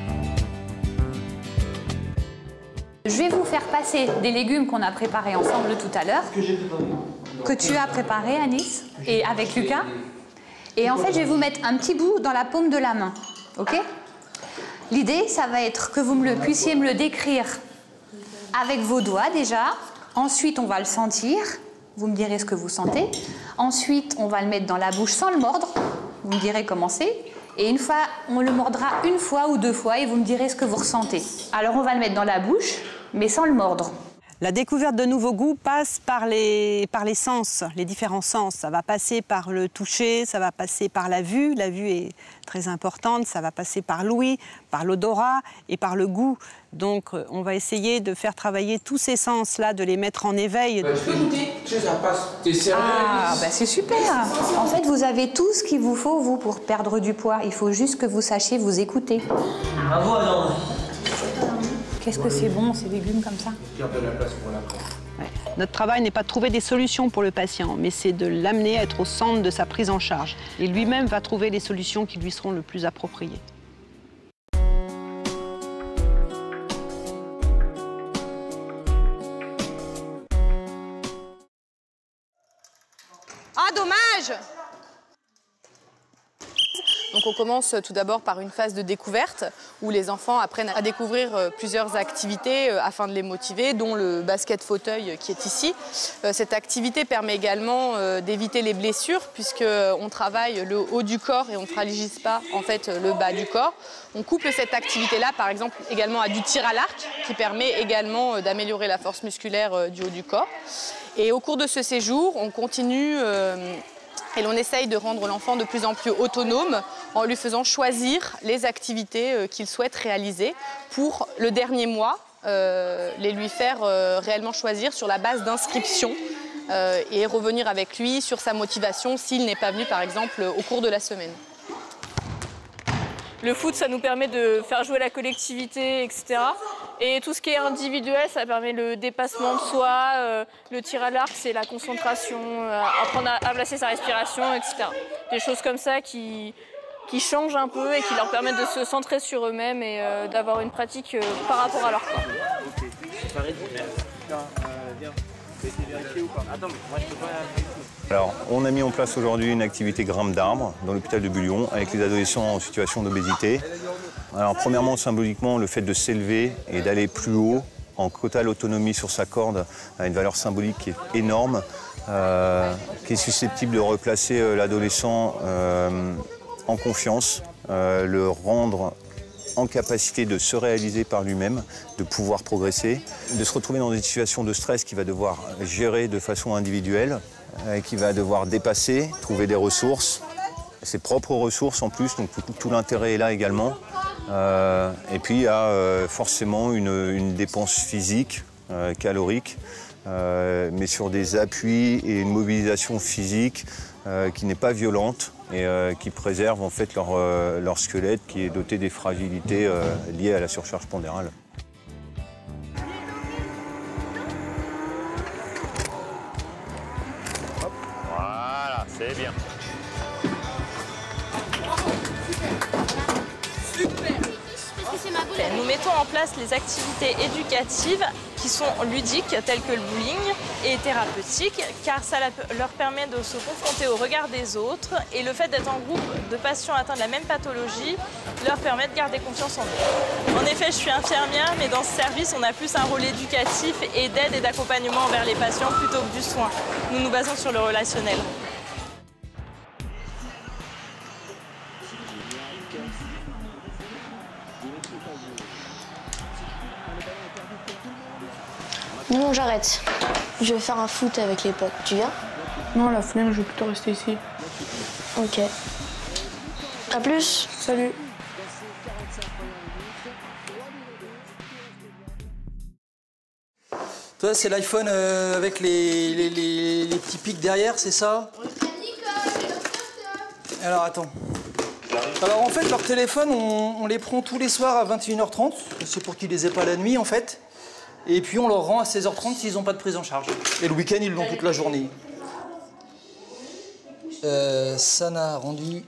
Je vais vous faire passer des légumes qu'on a préparés ensemble tout à l'heure. Que j'ai préparé. Que tu as préparé, Anis, et avec Lucas. Et en fait, je vais vous mettre un petit bout dans la paume de la main. Ok? L'idée, ça va être que vous me le puissiez me le décrire avec vos doigts déjà. Ensuite, on va le sentir. Vous me direz ce que vous sentez. Ensuite, on va le mettre dans la bouche sans le mordre. Vous me direz comment c'est. Et une fois, on le mordra une fois ou deux fois et vous me direz ce que vous ressentez. Alors, on va le mettre dans la bouche, mais sans le mordre. La découverte de nouveaux goûts passe par les, par les sens, les différents sens. Ça va passer par le toucher, ça va passer par la vue. La vue est très importante. Ça va passer par l'ouïe, par l'odorat et par le goût. Donc, on va essayer de faire travailler tous ces sens-là, de les mettre en éveil. Bah, je peux goûter. Ça passe. T'es sérieux? Ah, bah c'est super. En fait, vous avez tout ce qu'il vous faut, vous, pour perdre du poids. Il faut juste que vous sachiez vous écouter. Bravo, alors. Qu'est-ce que c'est bon, ces légumes comme ça? Garde de la place pour l'après. Ouais. Notre travail n'est pas de trouver des solutions pour le patient, mais c'est de l'amener à être au centre de sa prise en charge. Et lui-même va trouver les solutions qui lui seront le plus appropriées. Ah, dommage! Donc on commence tout d'abord par une phase de découverte où les enfants apprennent à découvrir plusieurs activités afin de les motiver, dont le basket fauteuil qui est ici. Cette activité permet également d'éviter les blessures puisqu'on travaille le haut du corps et on ne fragilise pas en fait le bas du corps. On couple cette activité-là par exemple également à du tir à l'arc qui permet également d'améliorer la force musculaire du haut du corps. Et au cours de ce séjour, on continue euh, et l'on essaye de rendre l'enfant de plus en plus autonome en lui faisant choisir les activités euh, qu'il souhaite réaliser pour le dernier mois, euh, les lui faire euh, réellement choisir sur la base d'inscription euh, et revenir avec lui sur sa motivation s'il n'est pas venu par exemple au cours de la semaine. Le foot, ça nous permet de faire jouer la collectivité, et cetera. Et tout ce qui est individuel, ça permet le dépassement de soi, euh, le tir à l'arc, c'est la concentration, euh, apprendre à, à placer sa respiration, et cetera. Des choses comme ça qui, qui changent un peu et qui leur permettent de se centrer sur eux-mêmes et euh, d'avoir une pratique euh, par rapport à leur corps. Ok, c'est pareil. Viens, viens. Tu peux essayer de vérifier ou pas? Attends, mais moi je peux pas... Alors, on a mis en place aujourd'hui une activité grimpe d'arbre dans l'hôpital de Bullion avec les adolescents en situation d'obésité. Alors, premièrement, symboliquement, le fait de s'élever et d'aller plus haut en totale autonomie sur sa corde a une valeur symbolique qui est énorme, euh, qui est susceptible de replacer euh, l'adolescent euh, en confiance, euh, le rendre en capacité de se réaliser par lui-même, de pouvoir progresser, de se retrouver dans des situations de stress qu'il va devoir gérer de façon individuelle, euh, qu'il va devoir dépasser, trouver des ressources, ses propres ressources en plus, donc tout, tout l'intérêt est là également. Euh, et puis il y a euh, forcément une, une dépense physique, euh, calorique, euh, mais sur des appuis et une mobilisation physique euh, qui n'est pas violente et euh, qui préserve en fait leur, euh, leur squelette qui est doté des fragilités euh, liées à la surcharge pondérale. C'est bien. Nous mettons en place les activités éducatives qui sont ludiques, telles que le bowling, et thérapeutiques, car ça leur permet de se confronter au regard des autres, et le fait d'être en groupe de patients atteints de la même pathologie leur permet de garder confiance en eux. En effet, je suis infirmière, mais dans ce service, on a plus un rôle éducatif et d'aide et d'accompagnement envers les patients plutôt que du soin. Nous nous basons sur le relationnel. Non, j'arrête. Je vais faire un foot avec les potes. Tu viens? Non, la flemme, je vais plutôt rester ici. Ok. À plus. Salut. Toi, c'est l'iPhone euh, avec les, les, les, les petits pics derrière, c'est ça? Alors, attends. Alors, en fait, leur téléphone, on, on les prend tous les soirs à vingt et une heures trente. C'est pour qu'ils les aient pas la nuit, en fait. Et puis, on leur rend à seize heures trente s'ils n'ont pas de prise en charge. Et le week-end, ils l'ont toute la journée. Euh, Sana a rendu...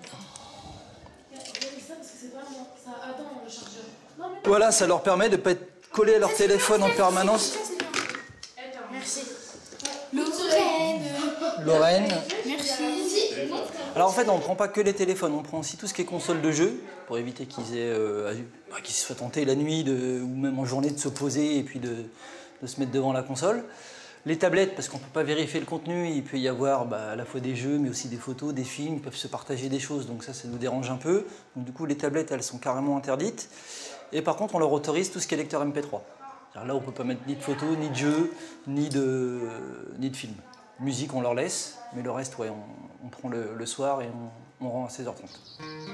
Voilà, ça leur permet de ne pas être collés à leur téléphone en permanence. Merci. Lorraine. Lorraine. Merci. Alors en fait, on ne prend pas que les téléphones, on prend aussi tout ce qui est console de jeu, pour éviter qu'ils aient, euh, bah, qu'ils se soient tentés la nuit de, ou même en journée de se poser et puis de, de se mettre devant la console. Les tablettes, parce qu'on ne peut pas vérifier le contenu, il peut y avoir bah, à la fois des jeux, mais aussi des photos, des films, ils peuvent se partager des choses, donc ça, ça nous dérange un peu. Donc du coup, les tablettes, elles sont carrément interdites. Et par contre, on leur autorise tout ce qui est lecteur M P trois. Alors là, on ne peut pas mettre ni de photos, ni de jeux, ni de, ni de films. Musique, on leur laisse, mais le reste, ouais, on, on prend le, le soir et on, on rend à seize heures trente.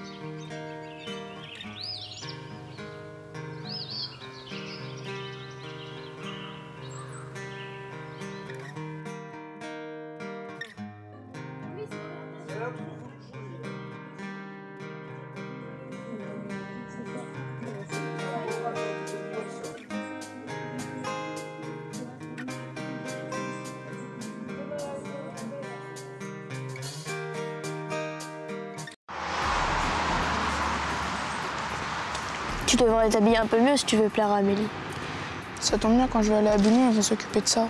Tu devrais t'habiller un peu mieux si tu veux plaire à Amélie. Ça tombe bien, quand je vais aller à Bugny, on va s'occuper de ça.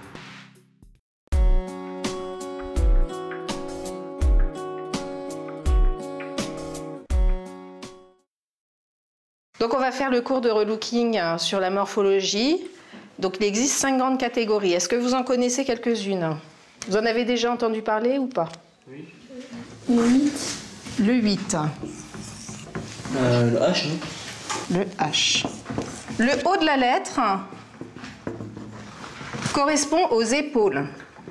Donc on va faire le cours de relooking sur la morphologie. Donc il existe cinq grandes catégories. Est-ce que vous en connaissez quelques-unes? Vous en avez déjà entendu parler ou pas? Oui. Le huit. Le huit. Euh, le H, non? Le H. Le haut de la lettre correspond aux épaules.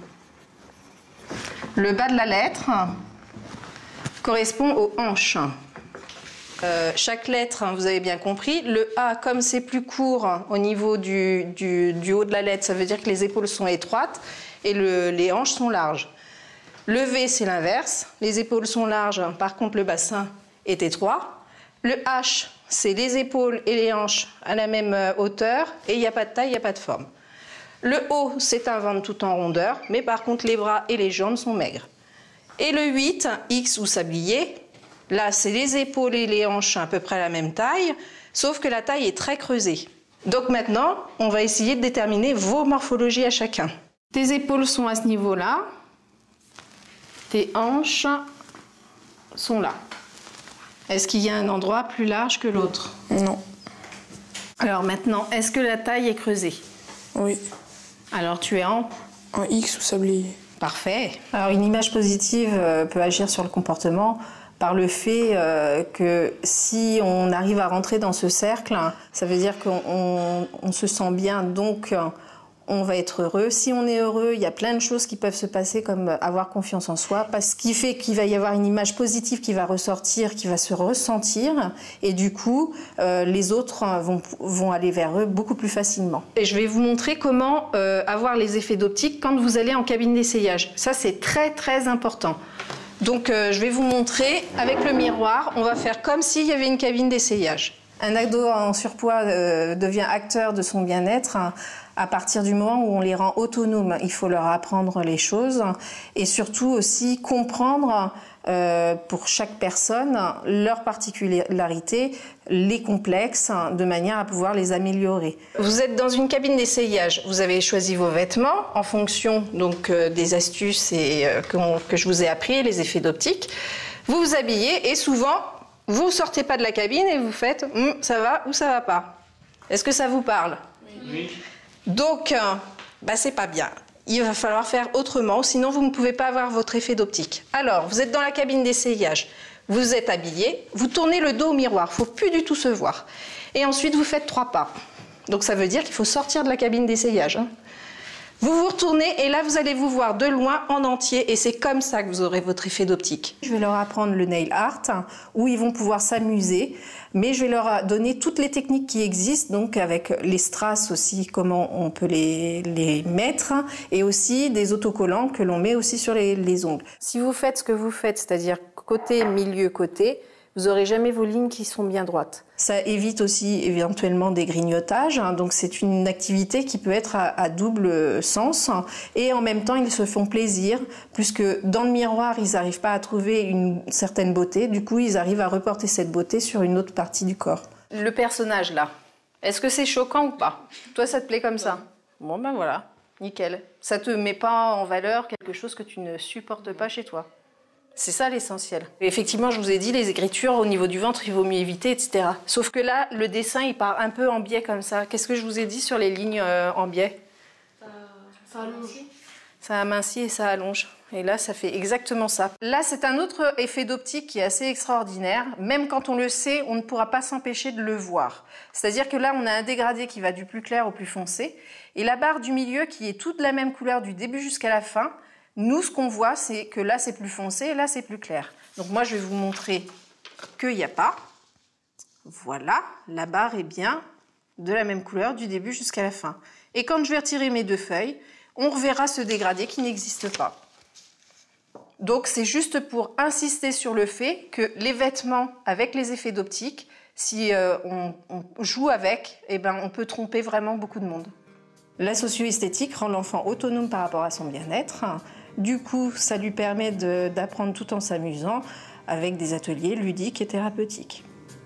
Le bas de la lettre correspond aux hanches. Euh, chaque lettre, vous avez bien compris, le A, comme c'est plus court au niveau du, du, du haut de la lettre, ça veut dire que les épaules sont étroites et le, les hanches sont larges. Le V, c'est l'inverse, les épaules sont larges, par contre le bassin est étroit. Le H, c'est les épaules et les hanches à la même hauteur et il n'y a pas de taille, il n'y a pas de forme. Le O, c'est un ventre tout en rondeur, mais par contre les bras et les jambes sont maigres. Et le huit, X ou sablier, là c'est les épaules et les hanches à peu près à la même taille, sauf que la taille est très creusée. Donc maintenant, on va essayer de déterminer vos morphologies à chacun. Tes épaules sont à ce niveau-là, tes hanches sont là. Est-ce qu'il y a un endroit plus large que l'autre? Non. Alors maintenant, est-ce que la taille est creusée? Oui. Alors tu es en? En X ou sablier. Parfait. Alors une image positive euh, peut agir sur le comportement par le fait euh, que si on arrive à rentrer dans ce cercle, ça veut dire qu'on on, on se sent bien, donc on va être heureux. Si on est heureux, il y a plein de choses qui peuvent se passer comme avoir confiance en soi, parce qu'il fait qu'il va y avoir une image positive qui va ressortir, qui va se ressentir, et du coup, euh, les autres vont, vont aller vers eux beaucoup plus facilement. Et je vais vous montrer comment euh, avoir les effets d'optique quand vous allez en cabine d'essayage. Ça, c'est très très important. Donc, euh, je vais vous montrer avec le miroir. On va faire comme s'il y avait une cabine d'essayage. Un ado en surpoids euh, devient acteur de son bien-être à partir du moment où on les rend autonomes. Il faut leur apprendre les choses et surtout aussi comprendre euh, pour chaque personne leurs particularités, les complexes, de manière à pouvoir les améliorer. Vous êtes dans une cabine d'essayage. Vous avez choisi vos vêtements en fonction donc euh, des astuces et, euh, que, on, que je vous ai appris, les effets d'optique. Vous vous habillez et souvent, vous ne sortez pas de la cabine et vous faites hm, « ça va ou ça va pas ». Est-ce que ça vous parle? Oui. Donc, euh, bah, c'est pas bien. Il va falloir faire autrement, sinon vous ne pouvez pas avoir votre effet d'optique. Alors, vous êtes dans la cabine d'essayage, vous êtes habillé, vous tournez le dos au miroir, il ne faut plus du tout se voir. Et ensuite, vous faites trois pas. Donc, ça veut dire qu'il faut sortir de la cabine d'essayage. Hein. Vous vous retournez et là, vous allez vous voir de loin en entier et c'est comme ça que vous aurez votre effet d'optique. Je vais leur apprendre le nail art où ils vont pouvoir s'amuser, mais je vais leur donner toutes les techniques qui existent, donc avec les strass aussi, comment on peut les, les mettre et aussi des autocollants que l'on met aussi sur les, les ongles. Si vous faites ce que vous faites, c'est-à-dire côté, milieu, côté, vous n'aurez jamais vos lignes qui sont bien droites. Ça évite aussi éventuellement des grignotages, hein, donc c'est une activité qui peut être à, à double sens et en même temps ils se font plaisir puisque dans le miroir ils n'arrivent pas à trouver une certaine beauté, du coup ils arrivent à reporter cette beauté sur une autre partie du corps. Le personnage là, est-ce que c'est choquant ou pas? Toi ça te plaît comme ça? Bon ben voilà, nickel. Ça te met pas en valeur quelque chose que tu ne supportes pas chez toi. C'est ça l'essentiel. Effectivement, je vous ai dit, les écritures au niveau du ventre, il vaut mieux éviter, et cetera. Sauf que là, le dessin, il part un peu en biais comme ça. Qu'est-ce que je vous ai dit sur les lignes euh, en biais? Ça, ça allonge. Ça amincit et ça allonge. Et là, ça fait exactement ça. Là, c'est un autre effet d'optique qui est assez extraordinaire. Même quand on le sait, on ne pourra pas s'empêcher de le voir. C'est-à-dire que là, on a un dégradé qui va du plus clair au plus foncé. Et la barre du milieu qui est toute la même couleur du début jusqu'à la fin, nous, ce qu'on voit, c'est que là, c'est plus foncé et là, c'est plus clair. Donc moi, je vais vous montrer qu'il n'y a pas. Voilà, la barre est bien de la même couleur du début jusqu'à la fin. Et quand je vais retirer mes deux feuilles, on reverra ce dégradé qui n'existe pas. Donc c'est juste pour insister sur le fait que les vêtements avec les effets d'optique, si euh, on, on joue avec, eh ben, on peut tromper vraiment beaucoup de monde. La socio-esthétique rend l'enfant autonome par rapport à son bien-être. Du coup, ça lui permet d'apprendre tout en s'amusant avec des ateliers ludiques et thérapeutiques.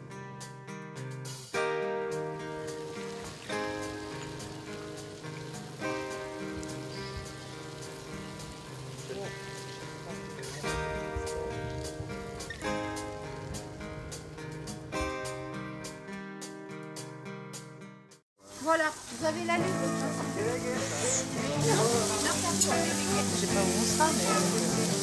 Voilà, vous avez la lune. Je sais pas où on sera, mais...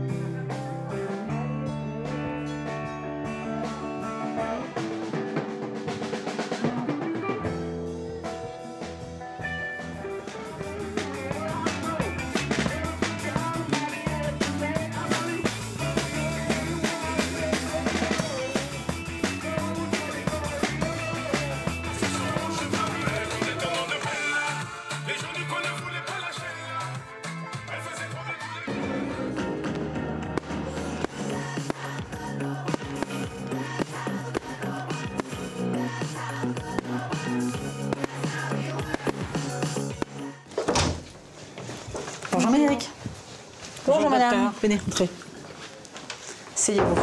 Bonjour Médéric. Bonjour, Bonjour madame. Venez, entrez. Asseyez-vous.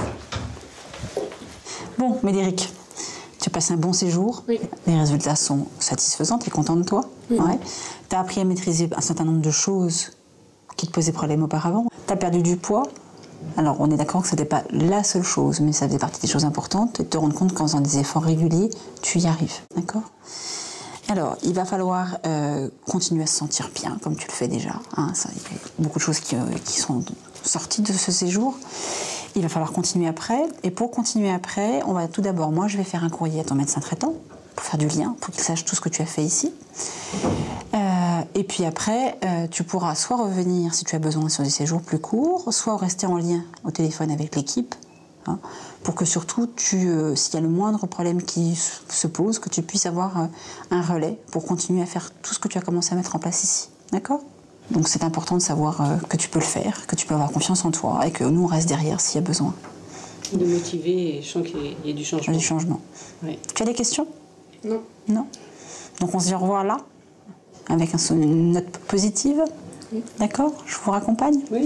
Bon, Médéric, tu as passé un bon séjour. Oui. Les résultats sont satisfaisants. Tu es content de toi? Oui. Ouais. Tu as appris à maîtriser un certain nombre de choses qui te posaient problème auparavant. Tu as perdu du poids. Alors, on est d'accord que ce n'était pas la seule chose, mais ça faisait partie des choses importantes. Et te rendre compte qu'en faisant des efforts réguliers, tu y arrives. D'accord? Alors, il va falloir euh, continuer à se sentir bien, comme tu le fais déjà. Hein, ça, il y a beaucoup de choses qui, euh, qui sont sorties de ce séjour. Il va falloir continuer après. Et pour continuer après, on va tout d'abord, moi, je vais faire un courrier à ton médecin traitant pour faire du lien, pour qu'il sache tout ce que tu as fait ici. Euh, et puis après, euh, tu pourras soit revenir, si tu as besoin, sur des séjours plus courts, soit rester en lien au téléphone avec l'équipe. Hein, pour que surtout, tu, euh, s'il y a le moindre problème qui se pose, que tu puisses avoir euh, un relais pour continuer à faire tout ce que tu as commencé à mettre en place ici. D'accord? Donc c'est important de savoir euh, que tu peux le faire, que tu peux avoir confiance en toi et que nous, on reste derrière s'il y a besoin. De motiver et je sens qu'il y a du changement. Du changement. Oui. Tu as des questions? Non. Non. Donc on se dit au revoir là, avec un, une note positive. Oui. D'accord? Je vous raccompagne? Oui.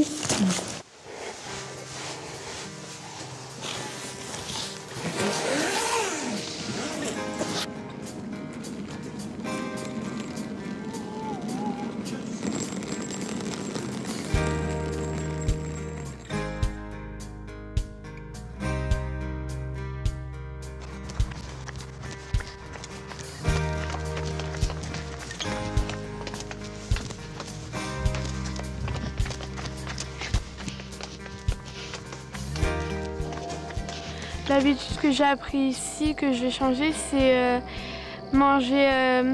L'habitude que j'ai appris ici, que je vais changer, c'est euh, manger euh,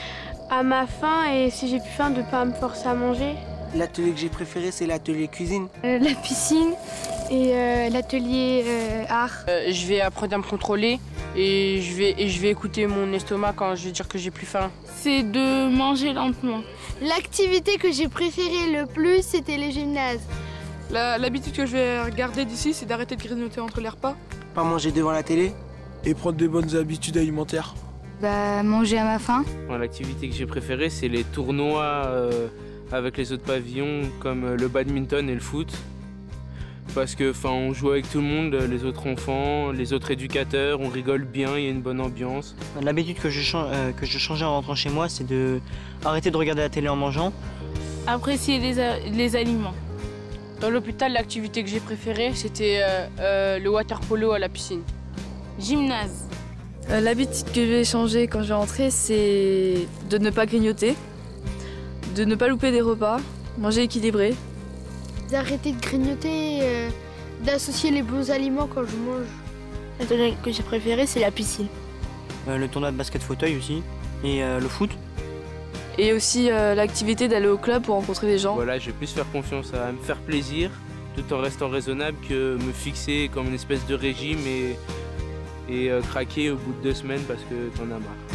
à ma faim et si j'ai plus faim, de ne pas me forcer à manger. L'atelier que j'ai préféré, c'est l'atelier cuisine. Euh, la piscine et euh, l'atelier euh, art. Euh, je vais apprendre à me contrôler et je, vais, et je vais écouter mon estomac quand je vais dire que j'ai plus faim. C'est de manger lentement. L'activité que j'ai préférée le plus, c'était les gymnases. L'habitude que je vais garder d'ici, c'est d'arrêter de grignoter entre les repas. Pas manger devant la télé. Et prendre des bonnes habitudes alimentaires. Bah, manger à ma faim. L'activité que j'ai préférée, c'est les tournois euh, avec les autres pavillons, comme le badminton et le foot. Parce que, enfin, on joue avec tout le monde, les autres enfants, les autres éducateurs, on rigole bien, il y a une bonne ambiance. L'habitude que je change, euh, que je changeais en rentrant chez moi, c'est de arrêter de regarder la télé en mangeant. Apprécier les, les aliments. Dans l'hôpital, l'activité que j'ai préférée, c'était euh, euh, le water polo à la piscine. Gymnase. Euh, L'habitude que je vais changer quand je vais rentrer, c'est de ne pas grignoter, de ne pas louper des repas, manger équilibré. D'arrêter de grignoter, euh, d'associer les bons aliments quand je mange. L'atelier que j'ai préféré, c'est la piscine. Euh, le tournoi de basket fauteuil aussi, et euh, le foot. Et aussi euh, l'activité d'aller au club pour rencontrer des gens. Voilà, je vais plus faire confiance à me faire plaisir, tout en restant raisonnable, que me fixer comme une espèce de régime et, et euh, craquer au bout de deux semaines parce que t'en as marre.